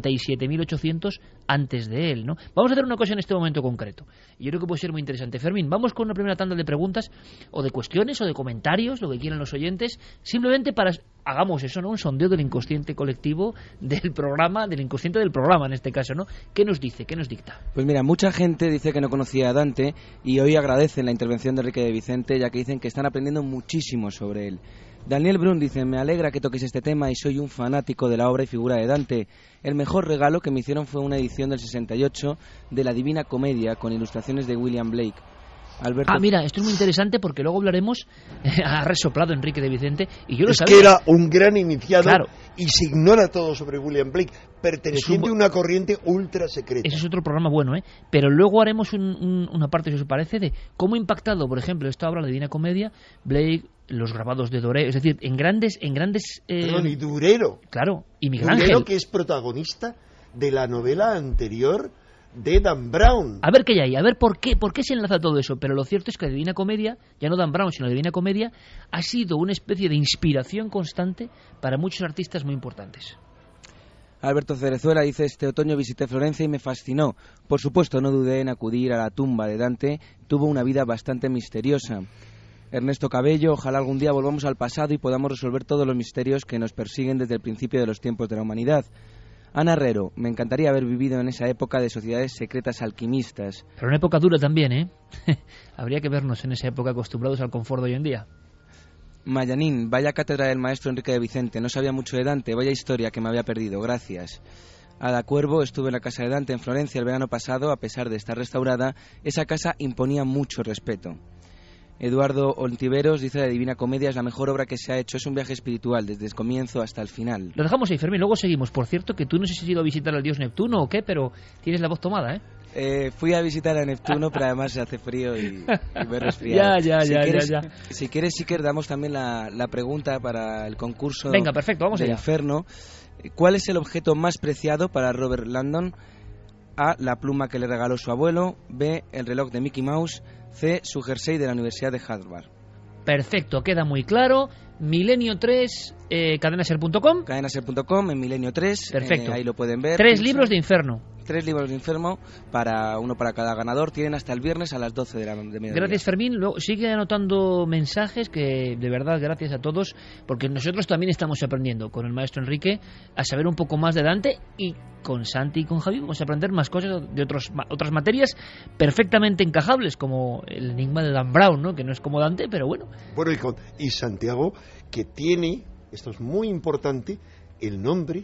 37.800 antes de él, ¿no? Vamos a hacer una cosa en este momento concreto, y yo creo que puede ser muy interesante. Fermín, vamos con una primera tanda de preguntas, o de cuestiones, o de comentarios, lo que quieran los oyentes, simplemente para, hagamos eso, ¿no? Un sondeo del inconsciente colectivo del programa, del inconsciente del programa en este caso, ¿no? ¿Qué nos dice? ¿Qué nos dicta? Pues mira, mucha gente dice que no conocía a Dante, y hoy agradecen la intervención de Enrique de Vicente, ya que dicen que están aprendiendo muchísimo sobre él. Daniel Brun dice, me alegra que toques este tema y soy un fanático de la obra y figura de Dante. El mejor regalo que me hicieron fue una edición del 68 de la Divina Comedia con ilustraciones de William Blake. Alberto... mira, esto es muy interesante porque luego hablaremos, ha resoplado Enrique de Vicente, y yo lo sabía. Es que era un gran iniciado, claro, y se ignora todo sobre William Blake, perteneciente a una corriente ultra secreta. Ese es otro programa bueno, pero luego haremos una parte, si os parece, de cómo ha impactado, por ejemplo, esta obra, la Divina Comedia, Blake, los grabados de Doré, es decir, en grandes Perdón, y Durero. Claro, y Miguel Ángel. Durero, que es protagonista de la novela anterior de Dan Brown. A ver qué hay, a ver por qué se enlaza todo eso. Pero lo cierto es que la Divina Comedia, ya no Dan Brown, sino la Divina Comedia, ha sido una especie de inspiración constante para muchos artistas muy importantes. Alberto Cerezuela dice, este otoño visité Florencia y me fascinó. Por supuesto, no dudé en acudir a la tumba de Dante, tuvo una vida bastante misteriosa. Ernesto Cabello, ojalá algún día volvamos al pasado y podamos resolver todos los misterios que nos persiguen desde el principio de los tiempos de la humanidad. Ana Herrero, me encantaría haber vivido en esa época de sociedades secretas alquimistas. Pero una época dura también, Habría que vernos en esa época acostumbrados al confort de hoy en día. Mayanín, vaya cátedra del maestro Enrique de Vicente, no sabía mucho de Dante, vaya historia que me había perdido, gracias. Ada Cuervo, estuve en la casa de Dante en Florencia el verano pasado, a pesar de estar restaurada, esa casa imponía mucho respeto. Eduardo Ontiveros dice, la Divina Comedia es la mejor obra que se ha hecho, es un viaje espiritual desde el comienzo hasta el final. Lo dejamos ahí, Fermín, luego seguimos. Por cierto, que tú no sé si has ido a visitar al dios Neptuno o qué, pero tienes la voz tomada, Fui a visitar a Neptuno, pero además hace frío y me he resfriado. Ya. Si quieres, sí que damos también la pregunta para el concurso. Venga, perfecto, vamos allá. Inferno. ¿Cuál es el objeto más preciado para Robert Landon? A, la pluma que le regaló su abuelo. B, el reloj de Mickey Mouse. C, su jersey de la Universidad de Harvard. Perfecto, queda muy claro. Milenio 3, cadenaser.com. Cadenaser.com, en Milenio 3. Perfecto. Ahí lo pueden ver. 3 libros de Inferno. 3 libros de Inferno, uno para cada ganador. Tienen hasta el viernes a las 12 de mediodía. Gracias, Fermín. Luego, sigue anotando mensajes, que de verdad gracias a todos, porque nosotros también estamos aprendiendo con el maestro Enrique a saber un poco más de Dante, y con Santi y con Javi vamos a aprender más cosas de otras materias perfectamente encajables, como el enigma de Dan Brown, ¿no? Que no es como Dante, pero bueno. Bueno, y Santiago, que tiene, esto es muy importante, el nombre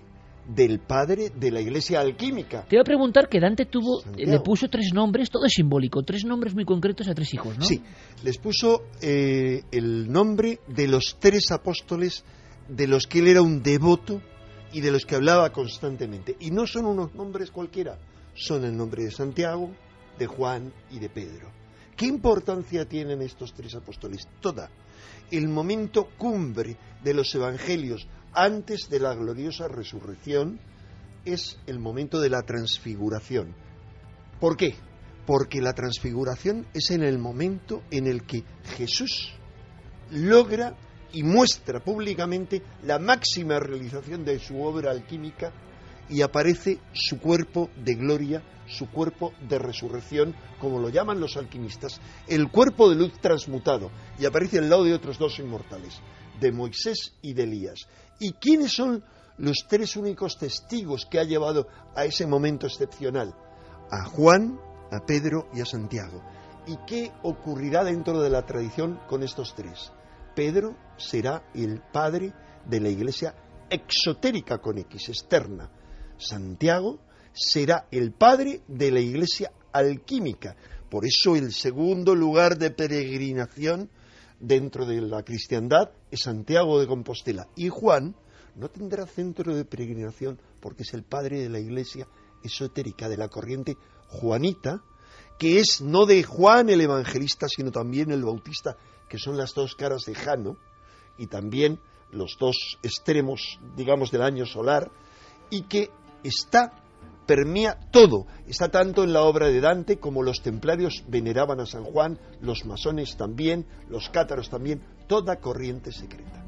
del padre de la Iglesia alquímica. Te iba a preguntar que Dante Santiago. le puso 3 nombres, todo es simbólico, 3 nombres muy concretos a 3 hijos, ¿no? Sí, les puso el nombre de los 3 apóstoles de los que él era un devoto y de los que hablaba constantemente. Y no son unos nombres cualquiera, son el nombre de Santiago, de Juan y de Pedro. ¿Qué importancia tienen estos 3 apóstoles? Toda. El momento cumbre de los evangelios antes de la gloriosa resurrección es el momento de la transfiguración. ¿Por qué? Porque la transfiguración es en el momento en el que Jesús logra y muestra públicamente la máxima realización de su obra alquímica y aparece su cuerpo de gloria, su cuerpo de resurrección, como lo llaman los alquimistas, el cuerpo de luz transmutado, y aparece al lado de otros 2 inmortales, de Moisés y de Elías. ¿Y quiénes son los 3 únicos testigos que ha llevado a ese momento excepcional? A Juan, a Pedro y a Santiago. ¿Y qué ocurrirá dentro de la tradición con estos 3? Pedro será el padre de la Iglesia exotérica con X, externa. Santiago será el padre de la Iglesia alquímica. Por eso el segundo lugar de peregrinación dentro de la cristiandad es Santiago de Compostela. Y Juan no tendrá centro de peregrinación porque es el padre de la Iglesia esotérica, de la corriente juanita, que es no de Juan el evangelista, sino también el bautista, que son las 2 caras de Jano, y también los 2 extremos, digamos, del año solar, y que permea todo. Está tanto en la obra de Dante como los templarios veneraban a San Juan, los masones también, los cátaros también, toda corriente secreta.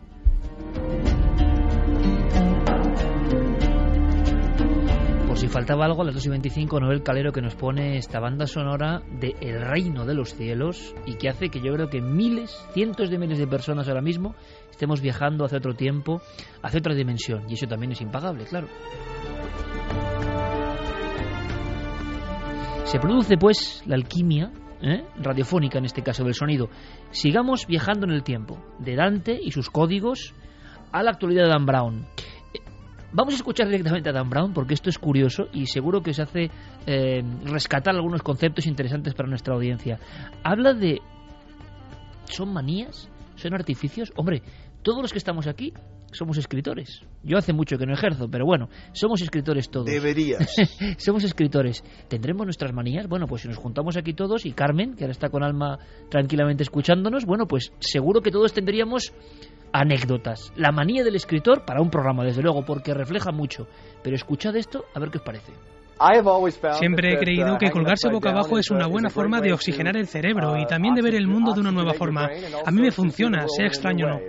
Por si faltaba algo, a las 2:25, Noel Calero, que nos pone esta banda sonora de El Reino de los Cielos, y que hace que yo creo que miles, cientos de miles de personas ahora mismo estemos viajando hacia otro tiempo, hacia otra dimensión, y eso también es impagable, claro. Se produce, pues, la alquimia, radiofónica en este caso, del sonido. Sigamos viajando en el tiempo, de Dante y sus códigos a la actualidad de Dan Brown. Vamos a escuchar directamente a Dan Brown porque esto es curioso y seguro que os hace rescatar algunos conceptos interesantes para nuestra audiencia. Habla de... ¿son manías? ¿Son artificios? Hombre, todos los que estamos aquí somos escritores. Yo hace mucho que no ejerzo, pero bueno, somos escritores todos. Deberías. Somos escritores. ¿Tendremos nuestras manías? Bueno, pues si nos juntamos aquí todos, y Carmen, que ahora está con Alma tranquilamente escuchándonos, bueno, pues seguro que todos tendríamos anécdotas. La manía del escritor para un programa, desde luego, porque refleja mucho. Pero escuchad esto, a ver qué os parece. Siempre he creído que colgarse boca abajo es una buena forma de oxigenar el cerebro y también de ver el mundo de una nueva forma. A mí me funciona, sea extraño o no.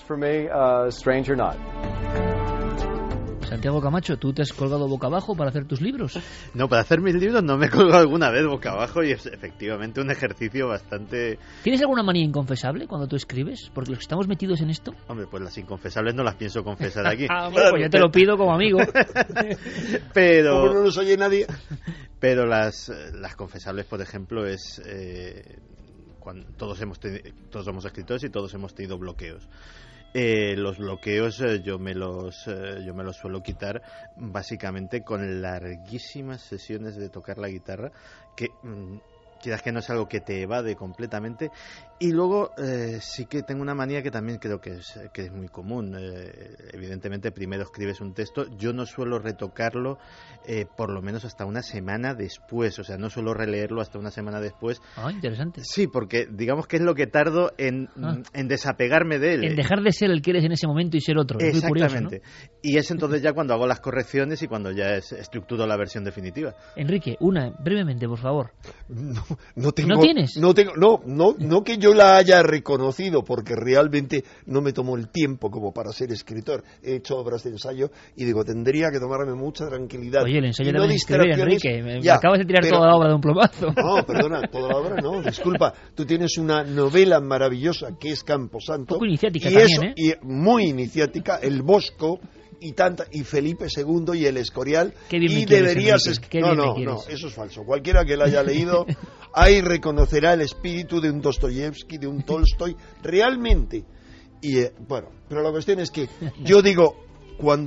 Santiago Camacho, ¿tú te has colgado boca abajo para hacer tus libros? No, para hacer mis libros no me he colgado alguna vez boca abajo y es efectivamente un ejercicio bastante... ¿Tienes alguna manía inconfesable cuando tú escribes? Porque los que estamos metidos en esto... Hombre, pues las inconfesables no las pienso confesar aquí. Bueno, pues yo te lo pido como amigo. Pero... Como no nos oye nadie. Pero las confesables, por ejemplo, es... cuando todos somos escritores y todos hemos tenido bloqueos. Los bloqueos yo me los suelo quitar básicamente con larguísimas sesiones de tocar la guitarra que quizás que no es algo que te evade completamente. Y luego sí que tengo una manía que también creo que es muy común. Evidentemente primero escribes un texto, yo no suelo retocarlo por lo menos hasta una semana después, o sea, no suelo releerlo hasta una semana después. Ah, interesante. Sí, porque digamos que es lo que tardo en desapegarme de él. En dejar de ser el que eres en ese momento y ser otro. Es muy curioso, ¿no? Y es entonces ya cuando hago las correcciones y cuando ya estructuro la versión definitiva. Enrique, brevemente, por favor. No tengo, ¿No tienes? No que yo la haya reconocido, porque realmente no me tomó el tiempo como para ser escritor. He hecho obras de ensayo y digo, tendría que tomarme mucha tranquilidad. Oye, el ensayo no debe escribir, Enrique. Me acabas de tirar toda la obra de un plomazo. No, perdona, toda la obra no, disculpa. Tú tienes una novela maravillosa que es Camposanto. Un poco iniciática y también, y muy iniciática, El Bosco y Felipe II y El Escorial. Qué bien y me quieres, deberías Enrique, no, eso es falso. Cualquiera que la haya leído ahí reconocerá el espíritu de un Dostoyevsky, de un Tolstoy, realmente. Y bueno, pero la cuestión es que yo digo, cuando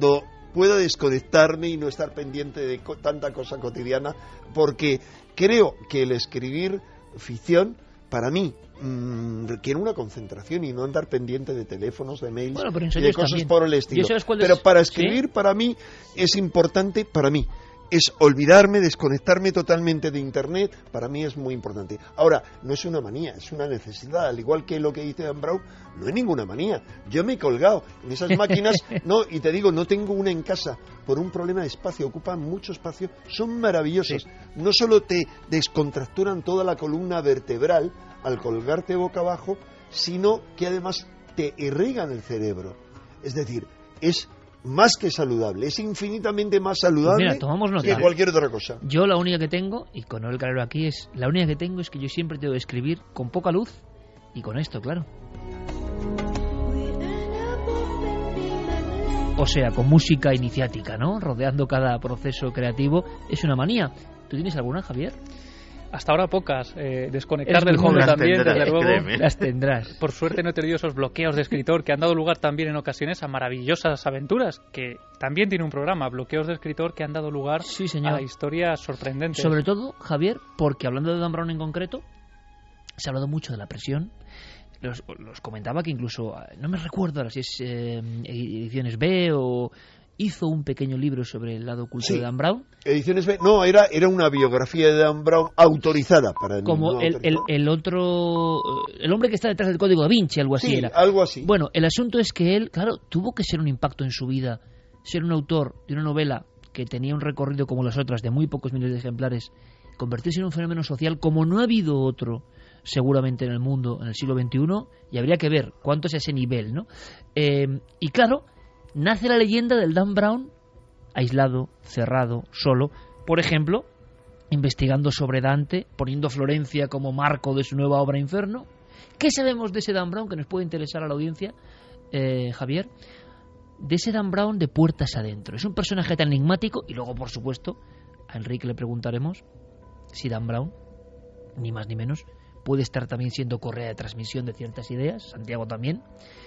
pueda desconectarme y no estar pendiente de tanta cosa cotidiana, porque creo que el escribir ficción, para mí, requiere una concentración y no andar pendiente de teléfonos, de mails, y de cosas también por el estilo. Pero para escribir, ¿sí? Para mí es importante, es olvidarme, desconectarme totalmente de Internet. Para mí es muy importante. Ahora, no es una manía, es una necesidad. Al igual que lo que dice Dan Brown, no es ninguna manía. Yo me he colgado en esas máquinas, y te digo, no tengo una en casa por un problema de espacio, ocupan mucho espacio, son maravillosas. Sí. No solo te descontracturan toda la columna vertebral al colgarte boca abajo, sino que además te irrigan el cerebro. Es decir, es más que saludable, es infinitamente más saludable. Mira, tomamos nota, que cualquier otra cosa. Yo la única que tengo, y con el calor aquí, es que yo siempre tengo que escribir con poca luz y con esto, claro. O sea, con música iniciática, ¿no? Rodeando cada proceso creativo. Es una manía. ¿Tú tienes alguna, Javier? Hasta ahora pocas. Desconectar del mundo también, desde luego. Las tendrás. Por suerte no he tenido esos bloqueos de escritor que han dado lugar también en ocasiones a maravillosas aventuras, que también tiene un programa, bloqueos de escritor, que han dado lugar a historias sorprendentes. Sobre todo, Javier, porque hablando de Dan Brown en concreto, se ha hablado mucho de la presión. Los comentaba que incluso, no me recuerdo ahora si es Ediciones B o... hizo un pequeño libro sobre el lado oculto de Dan Brown. Ediciones B, no, era una biografía de Dan Brown autorizada para como el otro, el hombre que está detrás del Código Da Vinci, algo así era. Algo así. Bueno, el asunto es que él, claro, tuvo que ser un impacto en su vida, ser un autor de una novela que tenía un recorrido como las otras, de muy pocos miles de ejemplares, convertirse en un fenómeno social como no ha habido otro seguramente en el mundo en el siglo XXI, y habría que ver cuánto es ese nivel, ¿no? Y claro, nace la leyenda del Dan Brown aislado, cerrado, solo, por ejemplo, investigando sobre Dante, poniendo Florencia como marco de su nueva obra Inferno. ¿Qué sabemos de ese Dan Brown que nos puede interesar a la audiencia, Javier? De ese Dan Brown de puertas adentro. Es un personaje tan enigmático, y luego, por supuesto, a Enrique le preguntaremos si Dan Brown, ni más ni menos, puede estar también siendo correa de transmisión de ciertas ideas, Santiago también,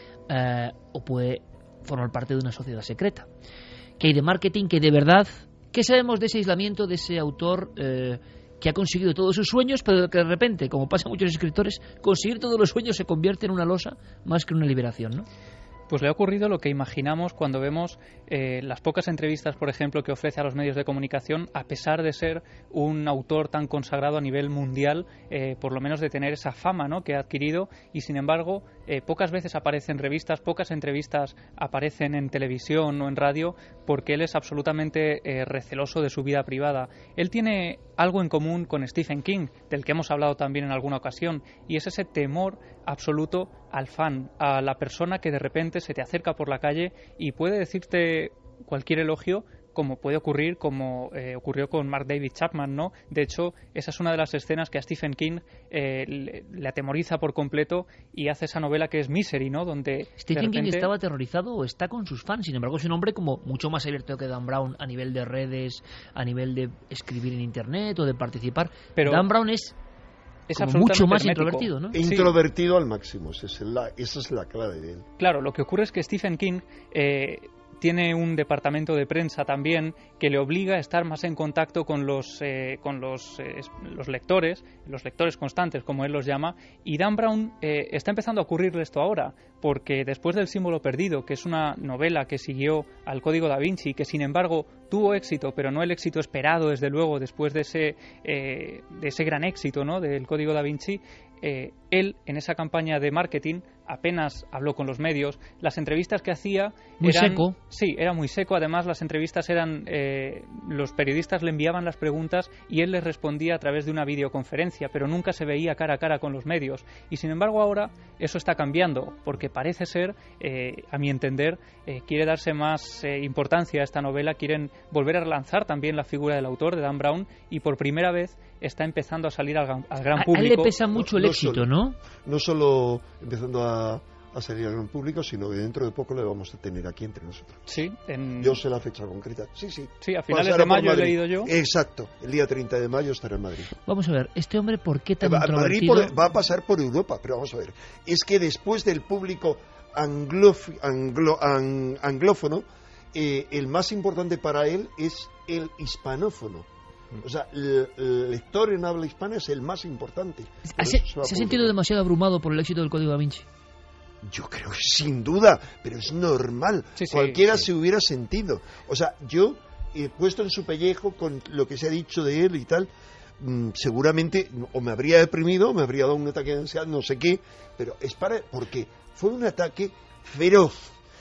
o puede formar parte de una sociedad secreta. ¿Qué hay de marketing? ¿Qué hay de verdad? ¿Qué sabemos de ese aislamiento, de ese autor que ha conseguido todos sus sueños, pero que de repente, como pasa a muchos escritores, conseguir todos los sueños se convierte en una losa más que en una liberación, ¿no? Pues le ha ocurrido lo que imaginamos cuando vemos las pocas entrevistas, por ejemplo, que ofrece a los medios de comunicación, a pesar de ser un autor tan consagrado a nivel mundial, por lo menos de tener esa fama, ¿no?, que ha adquirido, y sin embargo pocas veces aparece en revistas, pocas entrevistas aparecen en televisión o en radio, porque él es absolutamente receloso de su vida privada. Él tiene algo en común con Stephen King, del que hemos hablado también en alguna ocasión, y es ese temor absoluto al fan, a la persona que de repente se te acerca por la calle y puede decirte cualquier elogio, como puede ocurrir, como ocurrió con Mark David Chapman, ¿no? De hecho, esa es una de las escenas que a Stephen King le atemoriza por completo, y hace esa novela que es Misery, ¿no? Donde Stephen King estaba aterrorizado o está con sus fans. Sin embargo, es un hombre como mucho más abierto que Dan Brown a nivel de redes, a nivel de escribir en internet o de participar. Pero Dan Brown es mucho más hermético. Introvertido, ¿no? Introvertido al máximo, esa es la clave de él. Claro, lo que ocurre es que Stephen King tiene un departamento de prensa también que le obliga a estar más en contacto con los lectores, los lectores constantes, como él los llama, y Dan Brown está empezando a ocurrirle esto ahora, porque después del Símbolo Perdido, que es una novela que siguió al Código Da Vinci, que sin embargo tuvo éxito, pero no el éxito esperado, desde luego, después de ese gran éxito, ¿no?, del Código Da Vinci, él, en esa campaña de marketing, apenas habló con los medios. Las entrevistas que hacía muy seco. Sí, era muy seco. Además, las entrevistas eran los periodistas le enviaban las preguntas y él les respondía a través de una videoconferencia, pero nunca se veía cara a cara con los medios. Y sin embargo, ahora eso está cambiando, porque parece ser, a mi entender, quiere darse más importancia a esta novela, quieren volver a relanzar también la figura del autor, de Dan Brown, y por primera vez está empezando a salir al gran público. A él le pesa mucho el éxito, ¿no? No solo empezando a salir al gran público, sino que dentro de poco le vamos a tener aquí entre nosotros. Sí. Yo sé la fecha concreta. Sí, a finales de mayo he leído yo. Exacto, el día 30 de mayo estará en Madrid. Vamos a ver, este hombre, ¿por qué tan introvertido? Madrid va a pasar por Europa, pero vamos a ver. Es que después del público anglófono, el más importante para él es el hispanófono. O sea, el lector en habla hispana es el más importante. ¿Se ha sentido demasiado abrumado por el éxito del Código Da Vinci? Yo creo que sin duda, pero es normal. Sí, Cualquiera se hubiera sentido. O sea, yo he puesto en su pellejo con lo que se ha dicho de él y tal, seguramente o me habría deprimido, o me habría dado un ataque de ansiedad, no sé qué, pero es porque fue un ataque feroz,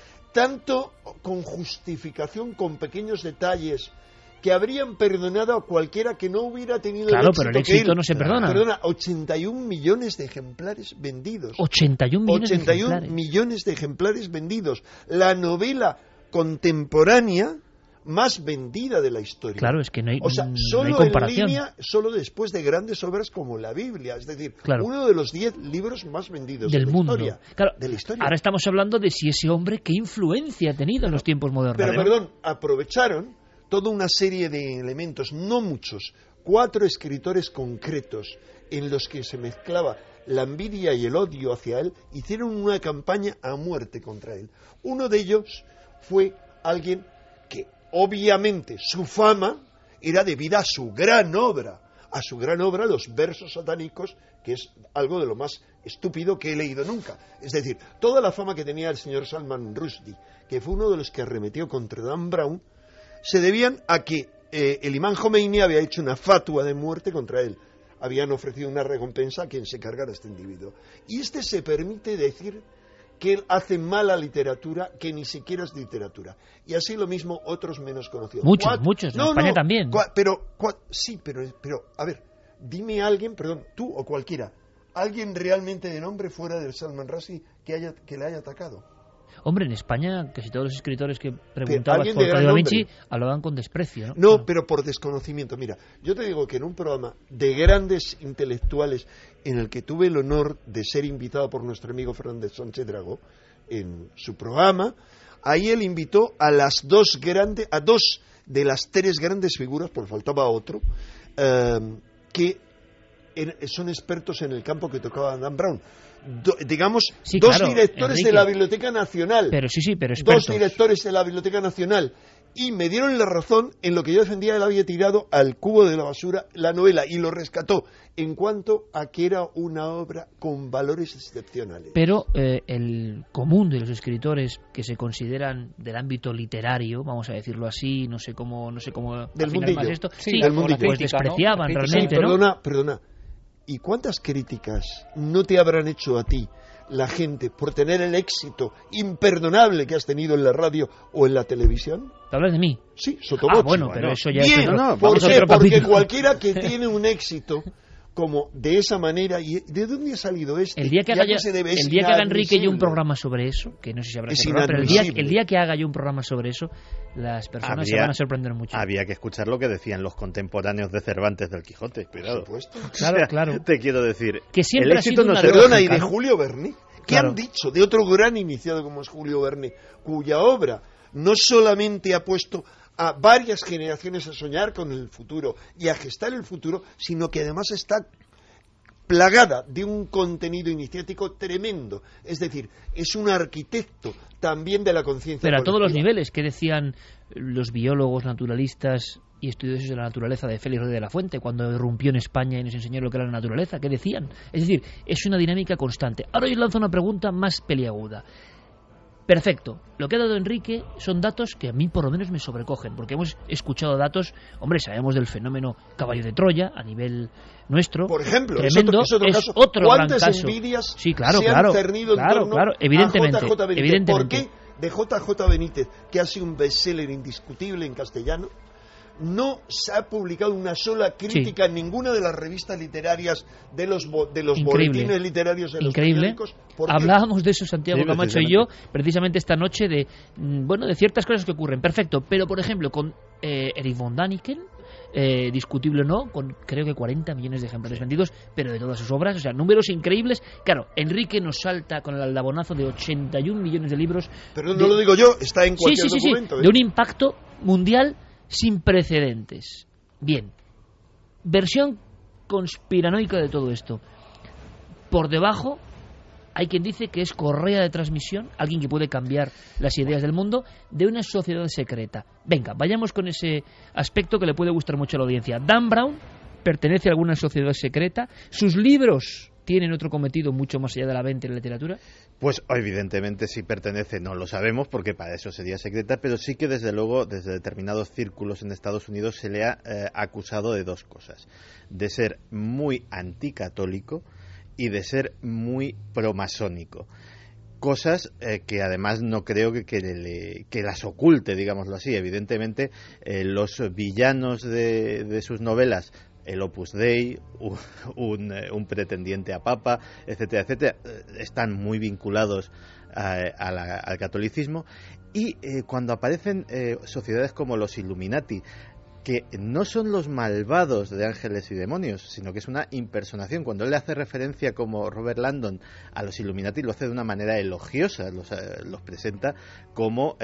tanto con justificación, con pequeños detalles que habrían perdonado a cualquiera que no hubiera tenido claro, el éxito. Pero el éxito que él. No se perdona. Perdona, 81 millones de ejemplares vendidos. 81 millones 81 de ejemplares. millones de ejemplares vendidos. La novela contemporánea más vendida de la historia. Claro, es que no hay, o sea, no solo hay comparación. En línea, solo después de grandes obras como la Biblia, es decir, claro. Uno de los 10 libros más vendidos del de la mundo. historia. Claro, de la historia. Ahora estamos hablando de si ese hombre qué influencia ha tenido en los tiempos modernos. Pero perdón, aprovecharon toda una serie de elementos, no muchos, 4 escritores concretos en los que se mezclaba la envidia y el odio hacia él, hicieron una campaña a muerte contra él. Uno de ellos fue alguien que obviamente su fama era debida a su gran obra, Los versos satánicos, que es algo de lo más estúpido que he leído nunca. Es decir, toda la fama que tenía el señor Salman Rushdie, que fue uno de los que arremetió contra Dan Brown, se debían a que el imán Jomeini había hecho una fatua de muerte contra él. Habían ofrecido una recompensa a quien se cargara a este individuo. Y este se permite decir que él hace mala literatura, que ni siquiera es literatura. Y así lo mismo otros menos conocidos. Muchos, en España también. Sí, pero, a ver, dime a alguien, perdón, tú o cualquiera, alguien realmente de nombre fuera del Salman Rushdie que le haya atacado. Hombre, en España casi todos los escritores que preguntabas por Código Da Vinci hablaban con desprecio, ¿no? No, pero por desconocimiento. Mira, yo te digo que en un programa de grandes intelectuales en el que tuve el honor de ser invitado por nuestro amigo Fernández Sánchez Dragó, en su programa, ahí él invitó a dos de las 3 grandes figuras, porque faltaba otro, que son expertos en el campo que tocaba Dan Brown. Digamos, sí, dos claro, directores Enrique, de la Biblioteca Nacional. Pero expertos. 2 directores de la Biblioteca Nacional. Y me dieron la razón en lo que yo defendía. Él había tirado al cubo de la basura la novela y lo rescató en cuanto a que era una obra con valores excepcionales. Pero el común de los escritores que se consideran del ámbito literario, vamos a decirlo así, no sé cómo del mundillo. más esto, del mundillo. Pues despreciaban, ¿no? Realmente, sí, perdona. ¿Y cuántas críticas no te habrán hecho a ti la gente por tener el éxito imperdonable que has tenido en la radio o en la televisión? ¿Te hablas de mí? Sí, sotoboche. Bueno, pero eso ya bien, es otro, ¿por qué? otro Porque capítulo. cualquiera que tiene un éxito como de esa manera, ¿y de dónde ha salido este? El día que haga Enrique yo un programa sobre eso, que no sé si habrá ese programa, pero el día que haga yo un programa sobre eso, las personas se van a sorprender mucho. Había que escuchar lo que decían los contemporáneos de Cervantes del Quijote, cuidado. Por supuesto. Claro. Te quiero decir, que siempre el éxito no se perdona, y de Julio Verne. ¿Qué claro. han dicho de otro gran iniciado como es Julio Verne, cuya obra no solamente ha puesto a varias generaciones a soñar con el futuro y a gestar el futuro, sino que además está plagada de un contenido iniciático tremendo? Es decir, es un arquitecto también de la conciencia pero colectiva. A todos los niveles, ¿qué decían los biólogos, naturalistas y estudiosos de la naturaleza de Félix Rodríguez de la Fuente cuando irrumpió en España y nos enseñó lo que era la naturaleza? ¿Qué decían? Es decir, es una dinámica constante. Ahora yo lanzo una pregunta más peliaguda. Perfecto. Lo que ha dado Enrique son datos que a mí por lo menos me sobrecogen, porque hemos escuchado datos, hombre, sabemos del fenómeno Caballo de Troya a nivel nuestro. Por ejemplo, tremendo, es otro caso. Otro gran ¿Cuántas caso. envidias sí, claro, se han cernido en torno evidentemente, a JJ Benítez? evidentemente. ¿Por qué de JJ Benítez, que ha sido un bestseller indiscutible en castellano, no se ha publicado una sola crítica en ninguna de las revistas literarias de los boletines literarios de los periódicos? Hablábamos de eso Santiago Camacho y yo precisamente esta noche de ciertas cosas que ocurren. Perfecto, pero por ejemplo con Erich von Däniken, discutible o no, con creo que 40 millones de ejemplares vendidos, pero de todas sus obras, o sea, números increíbles. Claro, Enrique nos salta con el aldabonazo de 81 millones de libros. Pero no lo digo yo, está en cualquier documento. De un impacto mundial sin precedentes. Bien, versión conspiranoica de todo esto. Por debajo, hay quien dice que es correa de transmisión, alguien que puede cambiar las ideas del mundo, de una sociedad secreta. Venga, vayamos con ese aspecto que le puede gustar mucho a la audiencia. Dan Brown pertenece a alguna sociedad secreta. ¿Sus libros tienen otro cometido mucho más allá de la venta y la literatura? Pues evidentemente si pertenece, no lo sabemos porque para eso sería secreta, pero sí que desde luego desde determinados círculos en Estados Unidos se le ha acusado de dos cosas: de ser muy anticatólico y de ser muy promasónico. Cosas que además no creo que las oculte, digámoslo así. Evidentemente los villanos de sus novelas, el Opus Dei, un pretendiente a papa, etcétera, etcétera, están muy vinculados al catolicismo. Y cuando aparecen sociedades como los Illuminati, que no son los malvados de Ángeles y Demonios, sino que es una impersonación. Cuando él le hace referencia, como Robert Landon, a los Illuminati, lo hace de una manera elogiosa, los presenta como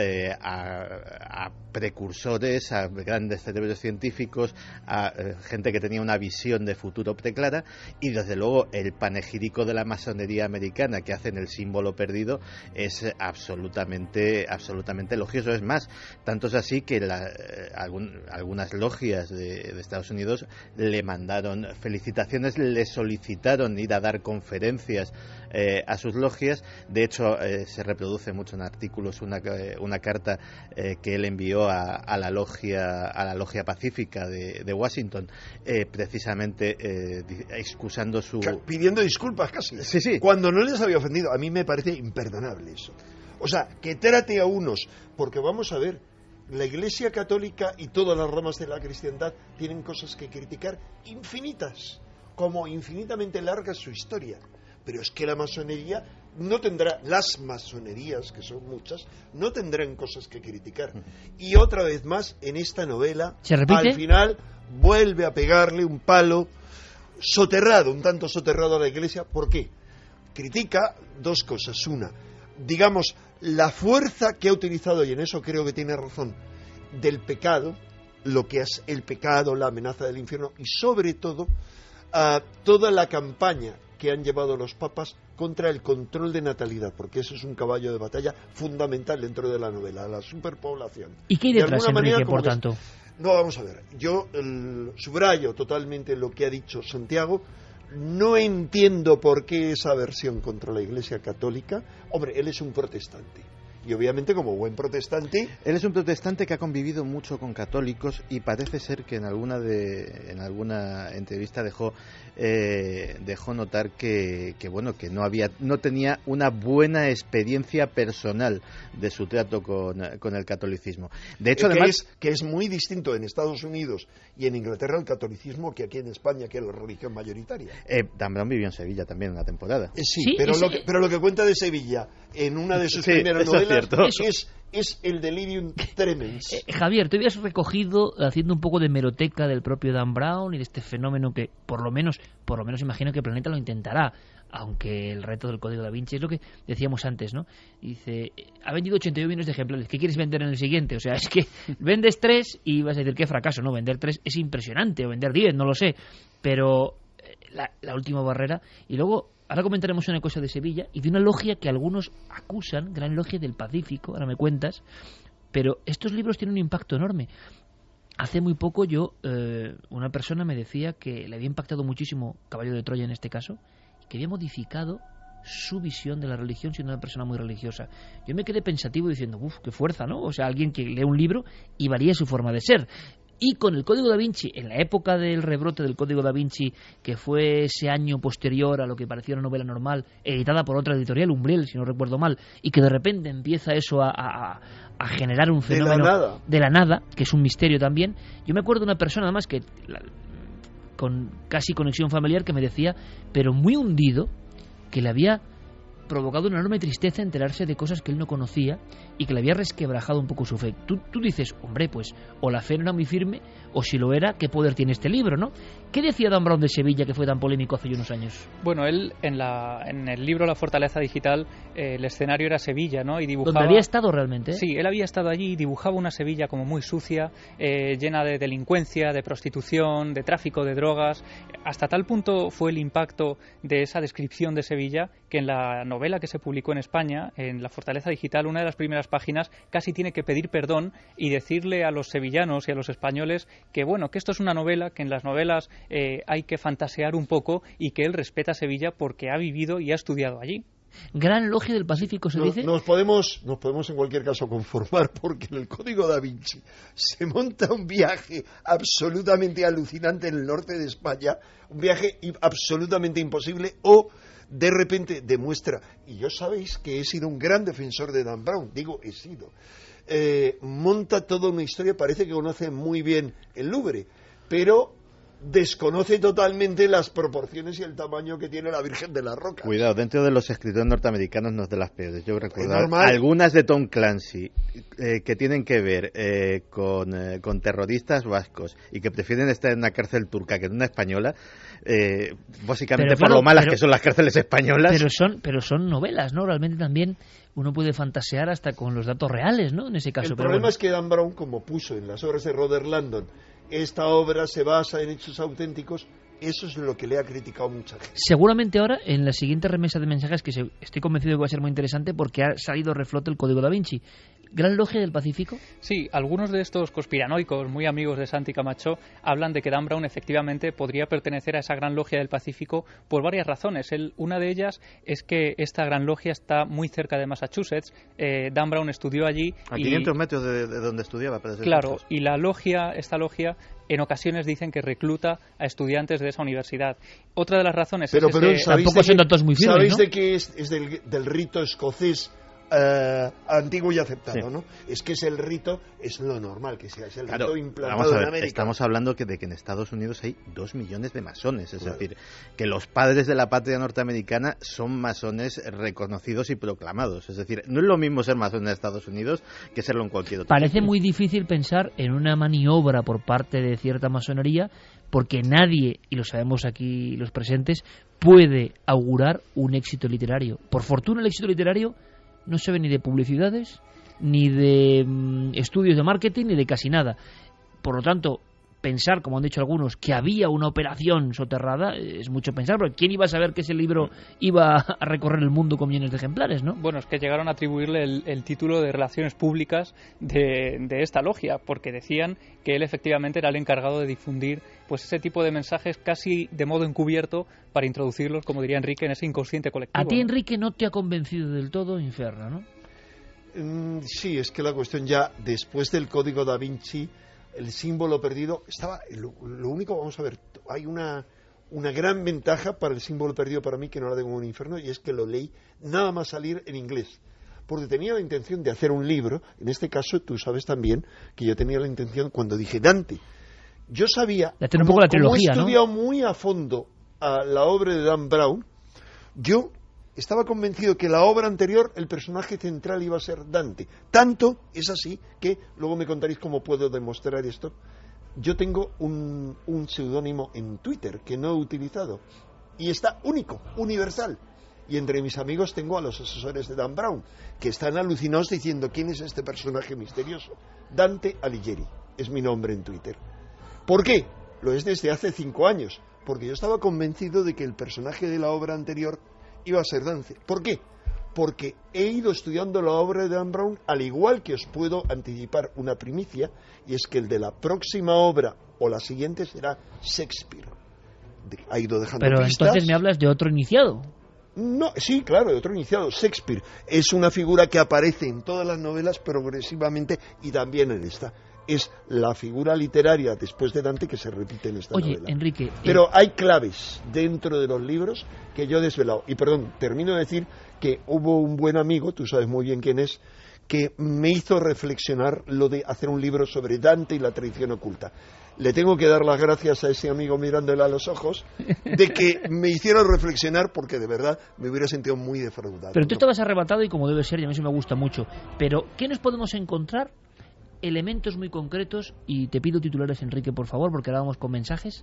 a precursores, a grandes cerebros científicos, a gente que tenía una visión de futuro preclara, y desde luego el panegírico de la masonería americana que hacen el símbolo perdido es absolutamente elogioso. Es más, tanto es así que algunas logias de Estados Unidos le mandaron felicitaciones, le solicitaron ir a dar conferencias a sus logias. De hecho, se reproduce mucho en artículos una carta que él envió a la logia pacífica de Washington, precisamente excusando pidiendo disculpas casi. Sí. Cuando no les había ofendido. A mí me parece imperdonable eso. O sea, que trate a unos, porque vamos a ver, la Iglesia Católica y todas las ramas de la cristiandad tienen cosas que criticar infinitas, como infinitamente larga es su historia. Pero es que la masonería no tendrá, las masonerías, que son muchas, no tendrán cosas que criticar. Y otra vez más, en esta novela, ¿se repite? Al final vuelve a pegarle un palo soterrado, un tanto soterrado a la Iglesia. ¿Por qué? Critica dos cosas. Una, digamos, la fuerza que ha utilizado, y en eso creo que tiene razón, del pecado, lo que es el pecado, la amenaza del infierno, y sobre todo toda la campaña que han llevado los papas contra el control de natalidad, porque eso es un caballo de batalla fundamental dentro de la novela, la superpoblación. ¿Y qué hay detrás, Enrique, por tanto? No, vamos a ver, yo subrayo totalmente lo que ha dicho Santiago. No entiendo por qué esa aversión contra la Iglesia Católica. Hombre, él es un protestante. Y obviamente, como buen protestante... Él es un protestante que ha convivido mucho con católicos y parece ser que en alguna entrevista dejó notar que no tenía una buena experiencia personal de su trato con el catolicismo. De hecho, además, que es muy distinto en Estados Unidos y en Inglaterra el catolicismo que aquí en España, que es la religión mayoritaria. Dan Brown vivió en Sevilla también una temporada. Sí, pero lo que cuenta de Sevilla en una de sus primeras novelas es el delirium tremens. Javier, tú habías recogido, haciendo un poco de hemeroteca del propio Dan Brown y de este fenómeno que por lo menos imagino que Planeta lo intentará, aunque el reto del Código Da Vinci es lo que decíamos antes, ¿no? Dice, ha vendido 81 millones de ejemplares, ¿qué quieres vender en el siguiente? O sea, es que vendes 3 y vas a decir qué fracaso, ¿no? Vender 3 es impresionante, o vender 10, no lo sé, pero la última barrera. Y luego ahora comentaremos una cosa de Sevilla y de una logia que algunos acusan, Gran Logia del Pacífico, ahora me cuentas, pero estos libros tienen un impacto enorme. Hace muy poco una persona me decía que le había impactado muchísimo Caballo de Troya en este caso, y que había modificado su visión de la religión siendo una persona muy religiosa. Yo me quedé pensativo diciendo, qué fuerza, ¿no? O sea, alguien que lee un libro y varía su forma de ser. Y con el Código Da Vinci, en la época del rebrote del Código Da Vinci, que fue ese año posterior a lo que parecía una novela normal, editada por otra editorial, Umbriel, si no recuerdo mal, y que de repente empieza eso a generar un fenómeno de la nada, que es un misterio también. Yo me acuerdo de una persona, además, que con casi conexión familiar, que me decía, pero muy hundido, que le había provocado una enorme tristeza enterarse de cosas que él no conocía, y que le había resquebrajado un poco su fe. Tú dices, hombre, pues o la fe no era muy firme, o si lo era, ¿qué poder tiene este libro, no? ¿Qué decía Dan Brown de Sevilla, que fue tan polémico hace unos años? Bueno, él en el libro La fortaleza digital, el escenario era Sevilla, ¿no? Y dibujaba... ¿Dónde había estado realmente? Sí, él había estado allí y dibujaba una Sevilla como muy sucia, llena de delincuencia, de prostitución, de tráfico de drogas. Hasta tal punto fue el impacto de esa descripción de Sevilla que en la novela que se publicó en España, en La fortaleza digital, una de las primeras páginas casi tiene que pedir perdón y decirle a los sevillanos y a los españoles que, bueno, que esto es una novela, que en las novelas hay que fantasear un poco y que él respeta Sevilla porque ha vivido y ha estudiado allí. Gran Logia del Pacífico, se dice. Nos podemos en cualquier caso conformar, porque en el Código da Vinci se monta un viaje absolutamente alucinante en el norte de España, un viaje absolutamente imposible, o de repente demuestra, y yo sabéis que he sido un gran defensor de Dan Brown, digo he sido, monta toda una historia, parece que conoce muy bien el Louvre, pero desconoce totalmente las proporciones y el tamaño que tiene la Virgen de la Roca. Cuidado, dentro de los escritores norteamericanos no es de las peores. Yo recuerdo algunas de Tom Clancy que tienen que ver con terroristas vascos y que prefieren estar en una cárcel turca que en una española, básicamente por lo malas que son las cárceles españolas. Pero son novelas, ¿no? Realmente también uno puede fantasear hasta con los datos reales, ¿no? En ese caso. El problema es que Dan Brown, como puso en las obras de Robert Landon, esta obra se basa en hechos auténticos, eso es lo que le ha criticado mucha gente. Seguramente ahora, en la siguiente remesa de mensajes, que estoy convencido de que va a ser muy interesante porque ha salido a reflote el Código da Vinci. ¿Gran Logia del Pacífico? Sí, algunos de estos conspiranoicos, muy amigos de Santi Camacho, hablan de que Dan Brown efectivamente podría pertenecer a esa Gran Logia del Pacífico por varias razones. Una de ellas es que esta Gran Logia está muy cerca de Massachusetts. Dan Brown estudió allí. A 500 metros de donde estudiaba. Claro, y esta logia, en ocasiones dicen que recluta a estudiantes de esa universidad. Otra de las razones pero tampoco son datos muy firmes, ¿sabéis ¿no? de qué es del rito escocés antiguo y aceptado, sí, ¿no? Es que es el rito, es lo normal que sea, es el rito implantado en América. Estamos hablando de que en Estados Unidos hay 2 millones de masones, es decir, que los padres de la patria norteamericana son masones reconocidos y proclamados, es decir, no es lo mismo ser masón en Estados Unidos que serlo en cualquier otro Parece sitio. Muy difícil pensar en una maniobra por parte de cierta masonería, porque nadie, y lo sabemos aquí los presentes, puede augurar un éxito literario. Por fortuna el éxito literario no se ve ni de publicidades, ni de estudios de marketing, ni de casi nada. Por lo tanto, pensar, como han dicho algunos, que había una operación soterrada, es mucho pensar, porque ¿quién iba a saber que ese libro iba a recorrer el mundo con millones de ejemplares, no? Bueno, es que llegaron a atribuirle el título de Relaciones Públicas de esta logia, porque decían que él efectivamente era el encargado de difundir pues ese tipo de mensajes casi de modo encubierto para introducirlos, como diría Enrique, en ese inconsciente colectivo. A ti, Enrique, no te ha convencido del todo Inferno, ¿no? Sí, es que la cuestión ya, después del Código da Vinci, el símbolo perdido estaba, lo único, vamos a ver, hay una gran ventaja para el símbolo perdido para mí, que no la tengo en un Inferno, y es que lo leí nada más salir en inglés, porque tenía la intención de hacer un libro. En este caso tú sabes también que yo tenía la intención, cuando dije Dante, yo sabía, como he estudiado muy a fondo a la obra de Dan Brown, yo estaba convencido que la obra anterior, el personaje central iba a ser Dante. Tanto es así que, luego me contaréis cómo puedo demostrar esto, yo tengo un seudónimo en Twitter que no he utilizado, y está único, universal. Y entre mis amigos tengo a los asesores de Dan Brown, que están alucinados diciendo ¿quién es este personaje misterioso? Dante Alighieri es mi nombre en Twitter. ¿Por qué? Lo es desde hace 5 años, porque yo estaba convencido de que el personaje de la obra anterior iba a ser Dante. ¿Por qué? Porque he ido estudiando la obra de Dan Brown, al igual que os puedo anticipar una primicia, y es que el de la próxima obra o la siguiente será Shakespeare. Ha ido dejando Pero pistas. Entonces me hablas de otro iniciado. No, sí, claro, de otro iniciado. Shakespeare es una figura que aparece en todas las novelas progresivamente y también en esta. Es la figura literaria después de Dante que se repite en esta novela. Oye, Enrique... Pero hay claves dentro de los libros que yo he desvelado. Y perdón, termino de decir que hubo un buen amigo, tú sabes muy bien quién es, que me hizo reflexionar lo de hacer un libro sobre Dante y la tradición oculta. Le tengo que dar las gracias a ese amigo mirándole a los ojos de que me hiciera reflexionar, porque de verdad me hubiera sentido muy defraudado. Pero tú estabas arrebatado y como debe ser, y a mí eso me gusta mucho. Pero, ¿qué nos podemos encontrar? Elementos muy concretos, y te pido titulares, Enrique, por favor, porque ahora vamos con mensajes,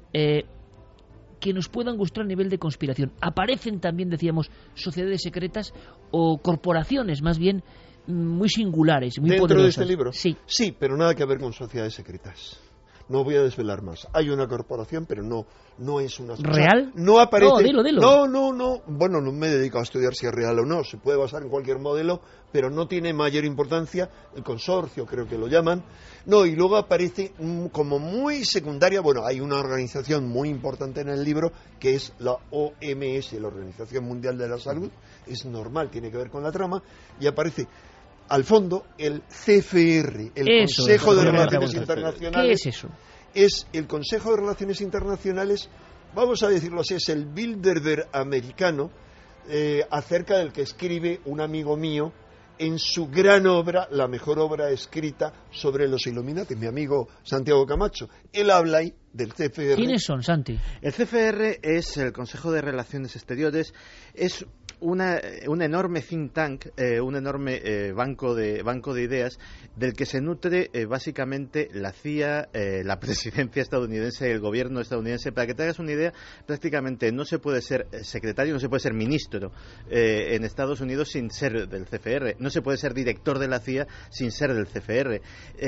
que nos puedan gustar a nivel de conspiración. Aparecen también, decíamos, sociedades secretas o corporaciones, más bien, muy singulares, muy ¿Dentro poderosas. de este libro? Sí. Sí, pero nada que ver con sociedades secretas. No voy a desvelar más. Hay una corporación, pero no es una... ¿Real? O sea, no aparece... No, dilo. No. Bueno, no me dedico a estudiar si es real o no. Se puede basar en cualquier modelo, pero no tiene mayor importancia. El consorcio, creo que lo llaman. No, y luego aparece como muy secundaria... Bueno, hay una organización muy importante en el libro, que es la OMS, la Organización Mundial de la Salud. Es normal, tiene que ver con la trama. Y aparece... al fondo, el CFR, el Consejo de Relaciones Internacionales. ¿Qué es eso? Es el Consejo de Relaciones Internacionales, vamos a decirlo así, es el Bilderberg americano, acerca del que escribe un amigo mío en su gran obra, la mejor obra escrita sobre los Illuminati, mi amigo Santiago Camacho. Él habla ahí del CFR. ¿Quiénes son, Santi? El CFR es el Consejo de Relaciones Exteriores, es un enorme think tank, un enorme banco de ideas del que se nutre básicamente la CIA, la presidencia estadounidense y el gobierno estadounidense. Para que te hagas una idea, prácticamente no se puede ser secretario, no se puede ser ministro en Estados Unidos sin ser del CFR, no se puede ser director de la CIA sin ser del CFR.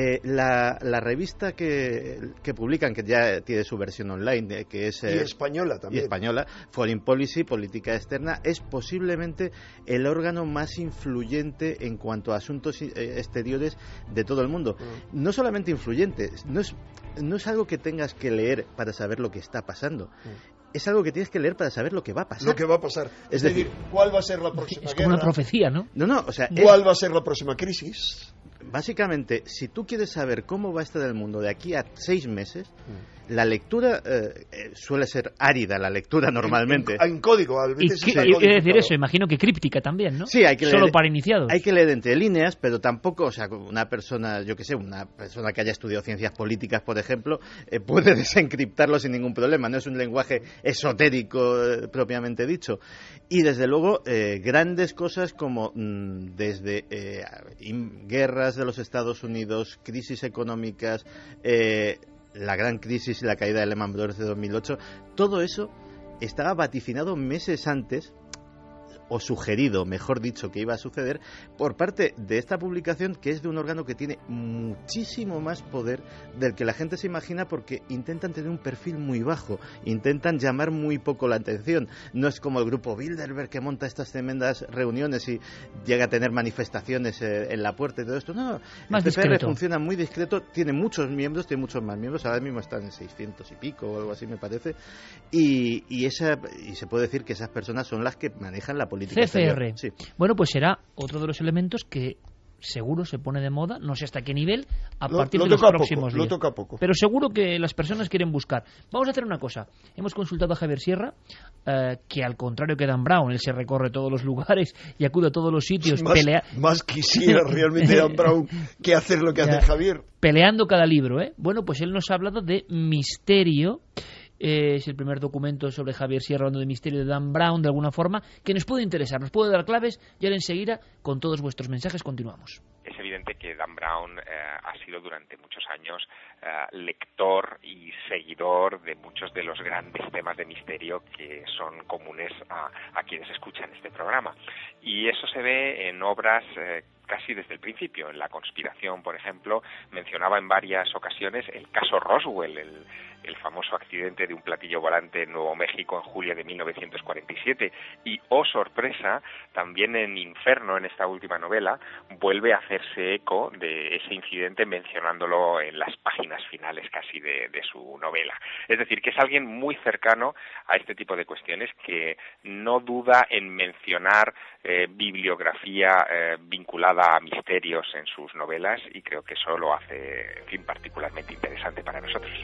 La revista que publican, que ya tiene su versión online, que es... y española también. Y española, Foreign Policy, Política Externa, es posiblemente el órgano más influyente en cuanto a asuntos exteriores de todo el mundo. No solamente influyente, no es algo que tengas que leer para saber lo que está pasando. Es algo que tienes que leer para saber lo que va a pasar. Lo que va a pasar. Es decir, ¿cuál va a ser la próxima guerra? Es como una profecía, ¿no? No, o sea... ¿Cuál va a ser la próxima crisis? Básicamente, si tú quieres saber cómo va a estar el mundo de aquí a 6 meses, la lectura suele ser árida, la lectura normalmente. En código, a veces es decir eso, imagino que críptica también, ¿no? Sí, hay que leer, solo para iniciados. Hay que leer entre líneas, pero tampoco, o sea, una persona, yo que sé, una persona que haya estudiado ciencias políticas, por ejemplo, puede desencriptarlo sin ningún problema. No es un lenguaje esotérico propiamente dicho. Y desde luego, grandes cosas como desde guerras de los Estados Unidos, crisis económicas, la gran crisis y la caída de Lehman Brothers de 2008, todo eso estaba vaticinado meses antes, o sugerido, mejor dicho, que iba a suceder por parte de esta publicación, que es de un órgano que tiene muchísimo más poder del que la gente se imagina, porque intentan tener un perfil muy bajo, intentan llamar muy poco la atención. No es como el grupo Bilderberg, que monta estas tremendas reuniones y llega a tener manifestaciones en la puerta y todo esto. No, más el CFR discreto. funciona muy discreto, tiene muchos miembros, tiene muchos más miembros, ahora mismo están en 600 y pico o algo así, me parece, y se puede decir que esas personas son las que manejan la política CFR. Sí. Bueno, pues será otro de los elementos que seguro se pone de moda, no sé hasta qué nivel, a partir de los próximos días. Lo toca poco. Pero seguro que las personas quieren buscar. Vamos a hacer una cosa. Hemos consultado a Javier Sierra, que al contrario que Dan Brown, él se recorre todos los lugares y acude a todos los sitios. Más quisiera realmente Dan Brown que hacer lo que hace Javier. Peleando cada libro, ¿eh? Bueno, pues él nos ha hablado de Misterio. Es el primer documento sobre Javier Sierra hablando de Misterio de Dan Brown, de alguna forma, que nos puede interesar, nos puede dar claves, y ahora enseguida, con todos vuestros mensajes, continuamos. Es evidente que Dan Brown ha sido durante muchos años lector y seguidor de muchos de los grandes temas de misterio que son comunes a quienes escuchan este programa. Y eso se ve en obras casi desde el principio. En La conspiración, por ejemplo, mencionaba en varias ocasiones el caso Roswell, el famoso accidente de un platillo volante en Nuevo México en julio de 1947. Y, oh sorpresa, también en Inferno, en esta última novela, vuelve a hacerse eco de ese incidente mencionándolo en las páginas finales casi de su novela. Es decir, que es alguien muy cercano a este tipo de cuestiones, que no duda en mencionar bibliografía vinculada a misterios en sus novelas, y creo que eso lo hace, en fin, particularmente interesante para nosotros.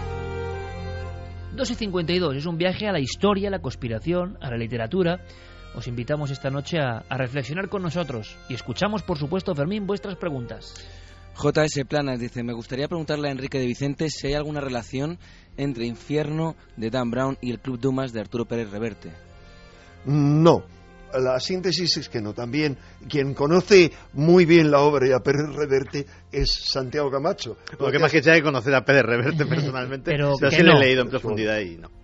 2:52, es un viaje a la historia, a la conspiración, a la literatura. os invitamos esta noche a reflexionar con nosotros y escuchamos, por supuesto, Fermín, vuestras preguntas. JS Planas dice: me gustaría preguntarle a Enrique de Vicente si hay alguna relación entre Infierno de Dan Brown y el Club Dumas de Arturo Pérez Reverte. No, la síntesis es que no. También quien conoce muy bien la obra y a Pérez Reverte es Santiago Camacho. Lo que más que sea que conocer a Pérez Reverte personalmente, pero sí lo he leído en profundidad y no.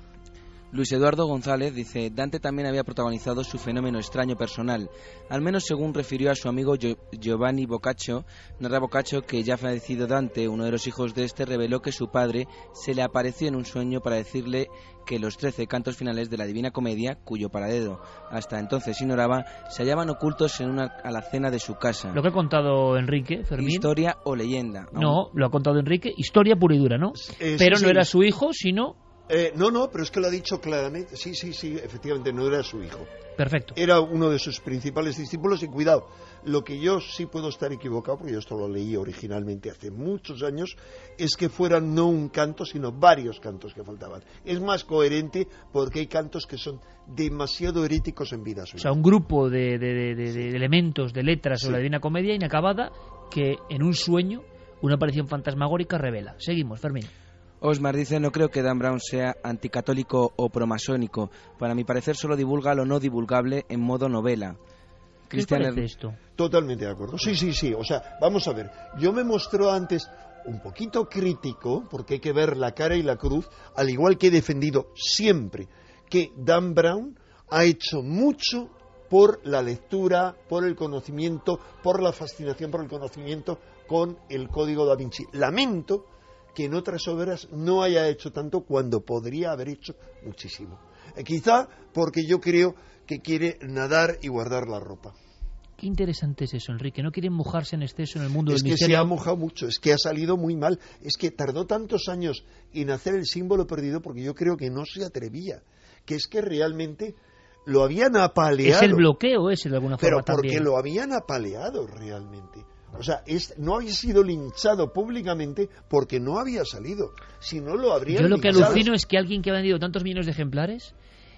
Luis Eduardo González dice: Dante también había protagonizado su fenómeno extraño personal, al menos según refirió a su amigo Giovanni Boccaccio. Narra Boccaccio que ya fallecido Dante, uno de los hijos de este, reveló que su padre se le apareció en un sueño para decirle que los 13 cantos finales de la Divina Comedia, cuyo paradero hasta entonces ignoraba, se hallaban ocultos en una alacena de su casa. Lo que ha contado Enrique, Fermín. ¿Historia o leyenda? No, lo ha contado Enrique, historia pura y dura, ¿no? Pero sí, no era su hijo, sino... No, pero es que lo ha dicho claramente. Sí, efectivamente, no era su hijo. Perfecto. Era uno de sus principales discípulos y cuidado, lo que yo sí puedo estar equivocado, porque yo esto lo leí originalmente hace muchos años, es que fueran no un canto, sino varios cantos que faltaban. Es más coherente porque hay cantos que son demasiado heréticos en vida suya. O sea, un grupo de elementos, de letras sobre la Divina Comedia inacabada que en un sueño una aparición fantasmagórica revela. Seguimos, Fermín. Osmar dice: no creo que Dan Brown sea anticatólico o promasónico. Para mi parecer solo divulga lo no divulgable en modo novela. ¿Qué parece esto? Totalmente de acuerdo. Sí. O sea, vamos a ver. Yo me mostró antes un poquito crítico, porque hay que ver la cara y la cruz, al igual que he defendido siempre que Dan Brown ha hecho mucho por la lectura, por el conocimiento, por la fascinación por el conocimiento con el Código Da Vinci. Lamento que en otras obras no haya hecho tanto cuando podría haber hecho muchísimo. Quizá porque yo creo que quiere nadar y guardar la ropa. Qué interesante es eso, Enrique. No quiere mojarse en exceso en el mundo del misterio. Es que misterio. se ha mojado mucho, es que ha salido muy mal. Es que tardó tantos años en hacer el símbolo perdido porque yo creo que no se atrevía. Que es que realmente lo habían apaleado. Es el bloqueo ese de alguna forma pero porque también. Lo habían apaleado realmente. O sea, no había sido linchado públicamente porque no había salido. Si no lo habrían Yo lo que linchado. alucino es que alguien que ha vendido tantos millones de ejemplares,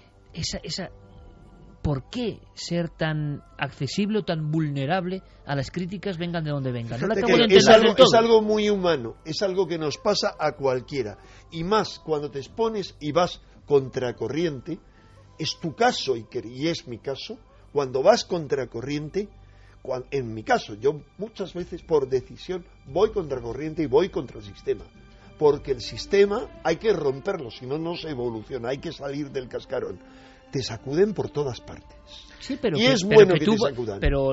¿por qué ser tan accesible o tan vulnerable a las críticas, vengan de donde vengan? No lo acabo de entender del todo. Es algo muy humano, es algo que nos pasa a cualquiera. Y más cuando te expones y vas contracorriente, es tu caso y es mi caso, cuando vas contracorriente. En mi caso, yo muchas veces por decisión voy contra corriente y voy contra el sistema, porque el sistema hay que romperlo, si no, no se evoluciona, hay que salir del cascarón. Te sacuden por todas partes. Sí, pero y que, es bueno que tú, te sacudan. Pero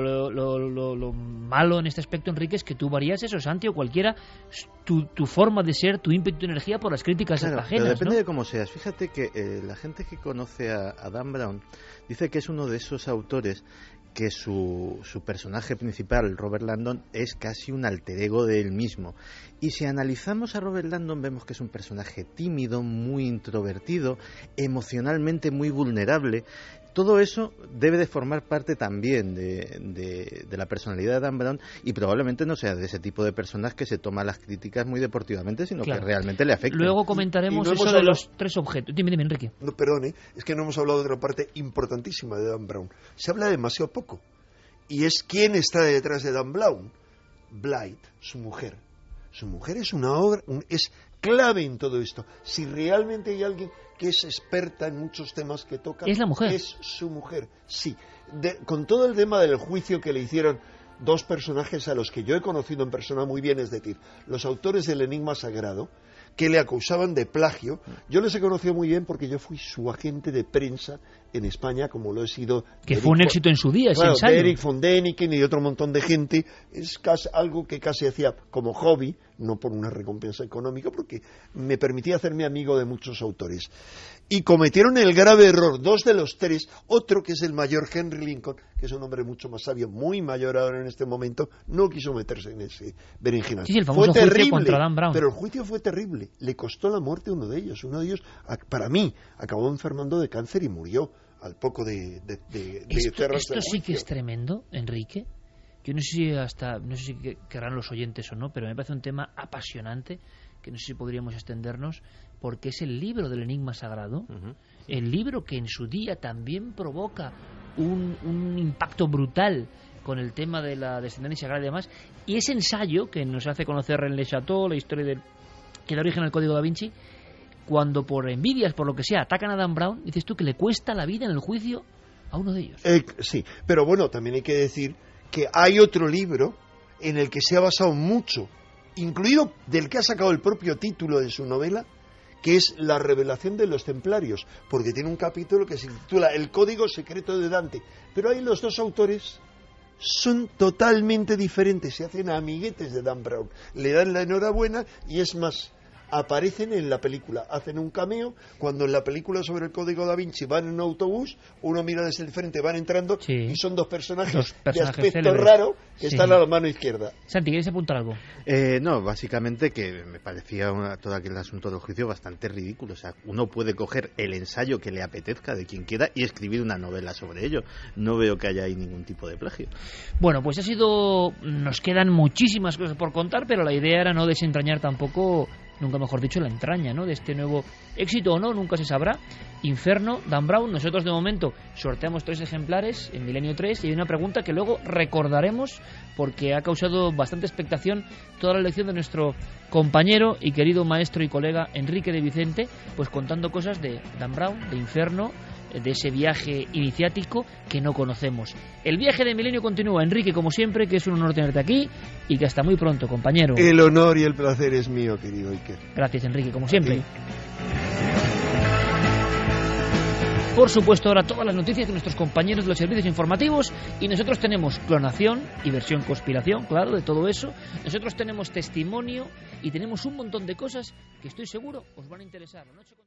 lo malo en este aspecto, Enrique, es que tú varías eso, Santi, o cualquiera, tu forma de ser, tu ímpetu, tu energía por las críticas ajenas. Pero depende ¿no? de cómo seas. Fíjate que la gente que conoce a Dan Brown dice que es uno de esos autores que su personaje principal, Robert Landon, es casi un alter ego de él mismo. Y si analizamos a Robert Landon, vemos que es un personaje tímido, muy introvertido, emocionalmente muy vulnerable. Todo eso debe de formar parte también de la personalidad de Dan Brown, y probablemente no sea de ese tipo de personas que se toma las críticas muy deportivamente, sino que realmente le afecta. Luego comentaremos eso de los tres objetos. Dime, Enrique. No, perdone, es que no hemos hablado de otra parte importantísima de Dan Brown. Se habla demasiado poco. Y es quién está detrás de Dan Brown. Blythe, su mujer. Su mujer es una obra, es clave en todo esto. Si realmente hay alguien que es experta en muchos temas que toca, es la mujer. Es su mujer, sí. Con todo el tema del juicio que le hicieron dos personajes a los que yo he conocido en persona muy bien, es decir, los autores del Enigma Sagrado, que le acusaban de plagio. Yo les he conocido muy bien porque yo fui su agente de prensa en España, como lo he sido. Que fue un éxito en su día, ese ensayo. De Eric von Däniken y de otro montón de gente. Es algo que casi hacía como hobby, no por una recompensa económica, porque me permitía hacerme amigo de muchos autores. Y cometieron el grave error, dos de los tres, otro que es el mayor Henry Lincoln, que es un hombre mucho más sabio, muy mayor ahora en este momento, no quiso meterse en ese berenjenal. Sí, el famoso juicio contra Dan Brown. Pero el juicio fue terrible, le costó la muerte a uno de ellos. Uno de ellos, para mí, acabó enfermando de cáncer y murió al poco de esto sí que es tremendo, Enrique. Yo no sé si querrán los oyentes o no, pero me parece un tema apasionante, que no sé si podríamos extendernos, porque es el libro del Enigma Sagrado, el libro que en su día también provoca un impacto brutal con el tema de la descendencia sagrada y demás, y ese ensayo que nos hace conocer René Chateau, la historia que da origen al Código da Vinci, cuando por envidias, por lo que sea, atacan a Dan Brown, dices tú que le cuesta la vida en el juicio a uno de ellos. Sí, pero bueno, también hay que decir que hay otro libro en el que se ha basado mucho, incluido del que ha sacado el propio título de su novela, que es La revelación de los templarios, porque tiene un capítulo que se titula El código secreto de Dante. Pero ahí los dos autores son totalmente diferentes, se hacen amiguetes de Dan Brown, le dan la enhorabuena y es más, aparecen en la película, hacen un cameo. Cuando en la película sobre el Código da Vinci van en un autobús, uno mira desde el frente, van entrando, y son dos personajes de aspecto célebres, raro que están a la mano izquierda. Santi, ¿quieres apuntar algo? No, básicamente que me parecía todo aquel asunto del juicio bastante ridículo. O sea, uno puede coger el ensayo que le apetezca de quien quiera y escribir una novela sobre ello. No veo que haya ahí ningún tipo de plagio. Bueno, pues nos quedan muchísimas cosas por contar, pero la idea era no desentrañar tampoco, nunca mejor dicho, la entraña, ¿no?, de este nuevo éxito o no, nunca se sabrá. Inferno, Dan Brown. Nosotros de momento sorteamos 3 ejemplares en Milenio 3 y hay una pregunta que luego recordaremos porque ha causado bastante expectación toda la lección de nuestro compañero y querido maestro y colega Enrique de Vicente, pues contando cosas de Dan Brown, de Inferno, de ese viaje iniciático que no conocemos. El viaje de Milenio continúa. Enrique, como siempre, que es un honor tenerte aquí y que hasta muy pronto, compañero. El honor y el placer es mío, querido Iker. Gracias, Enrique, como siempre. Por supuesto, ahora todas las noticias de nuestros compañeros de los servicios informativos, y nosotros tenemos clonación y versión conspiración, claro, de todo eso. Nosotros tenemos testimonio y tenemos un montón de cosas que estoy seguro os van a interesar.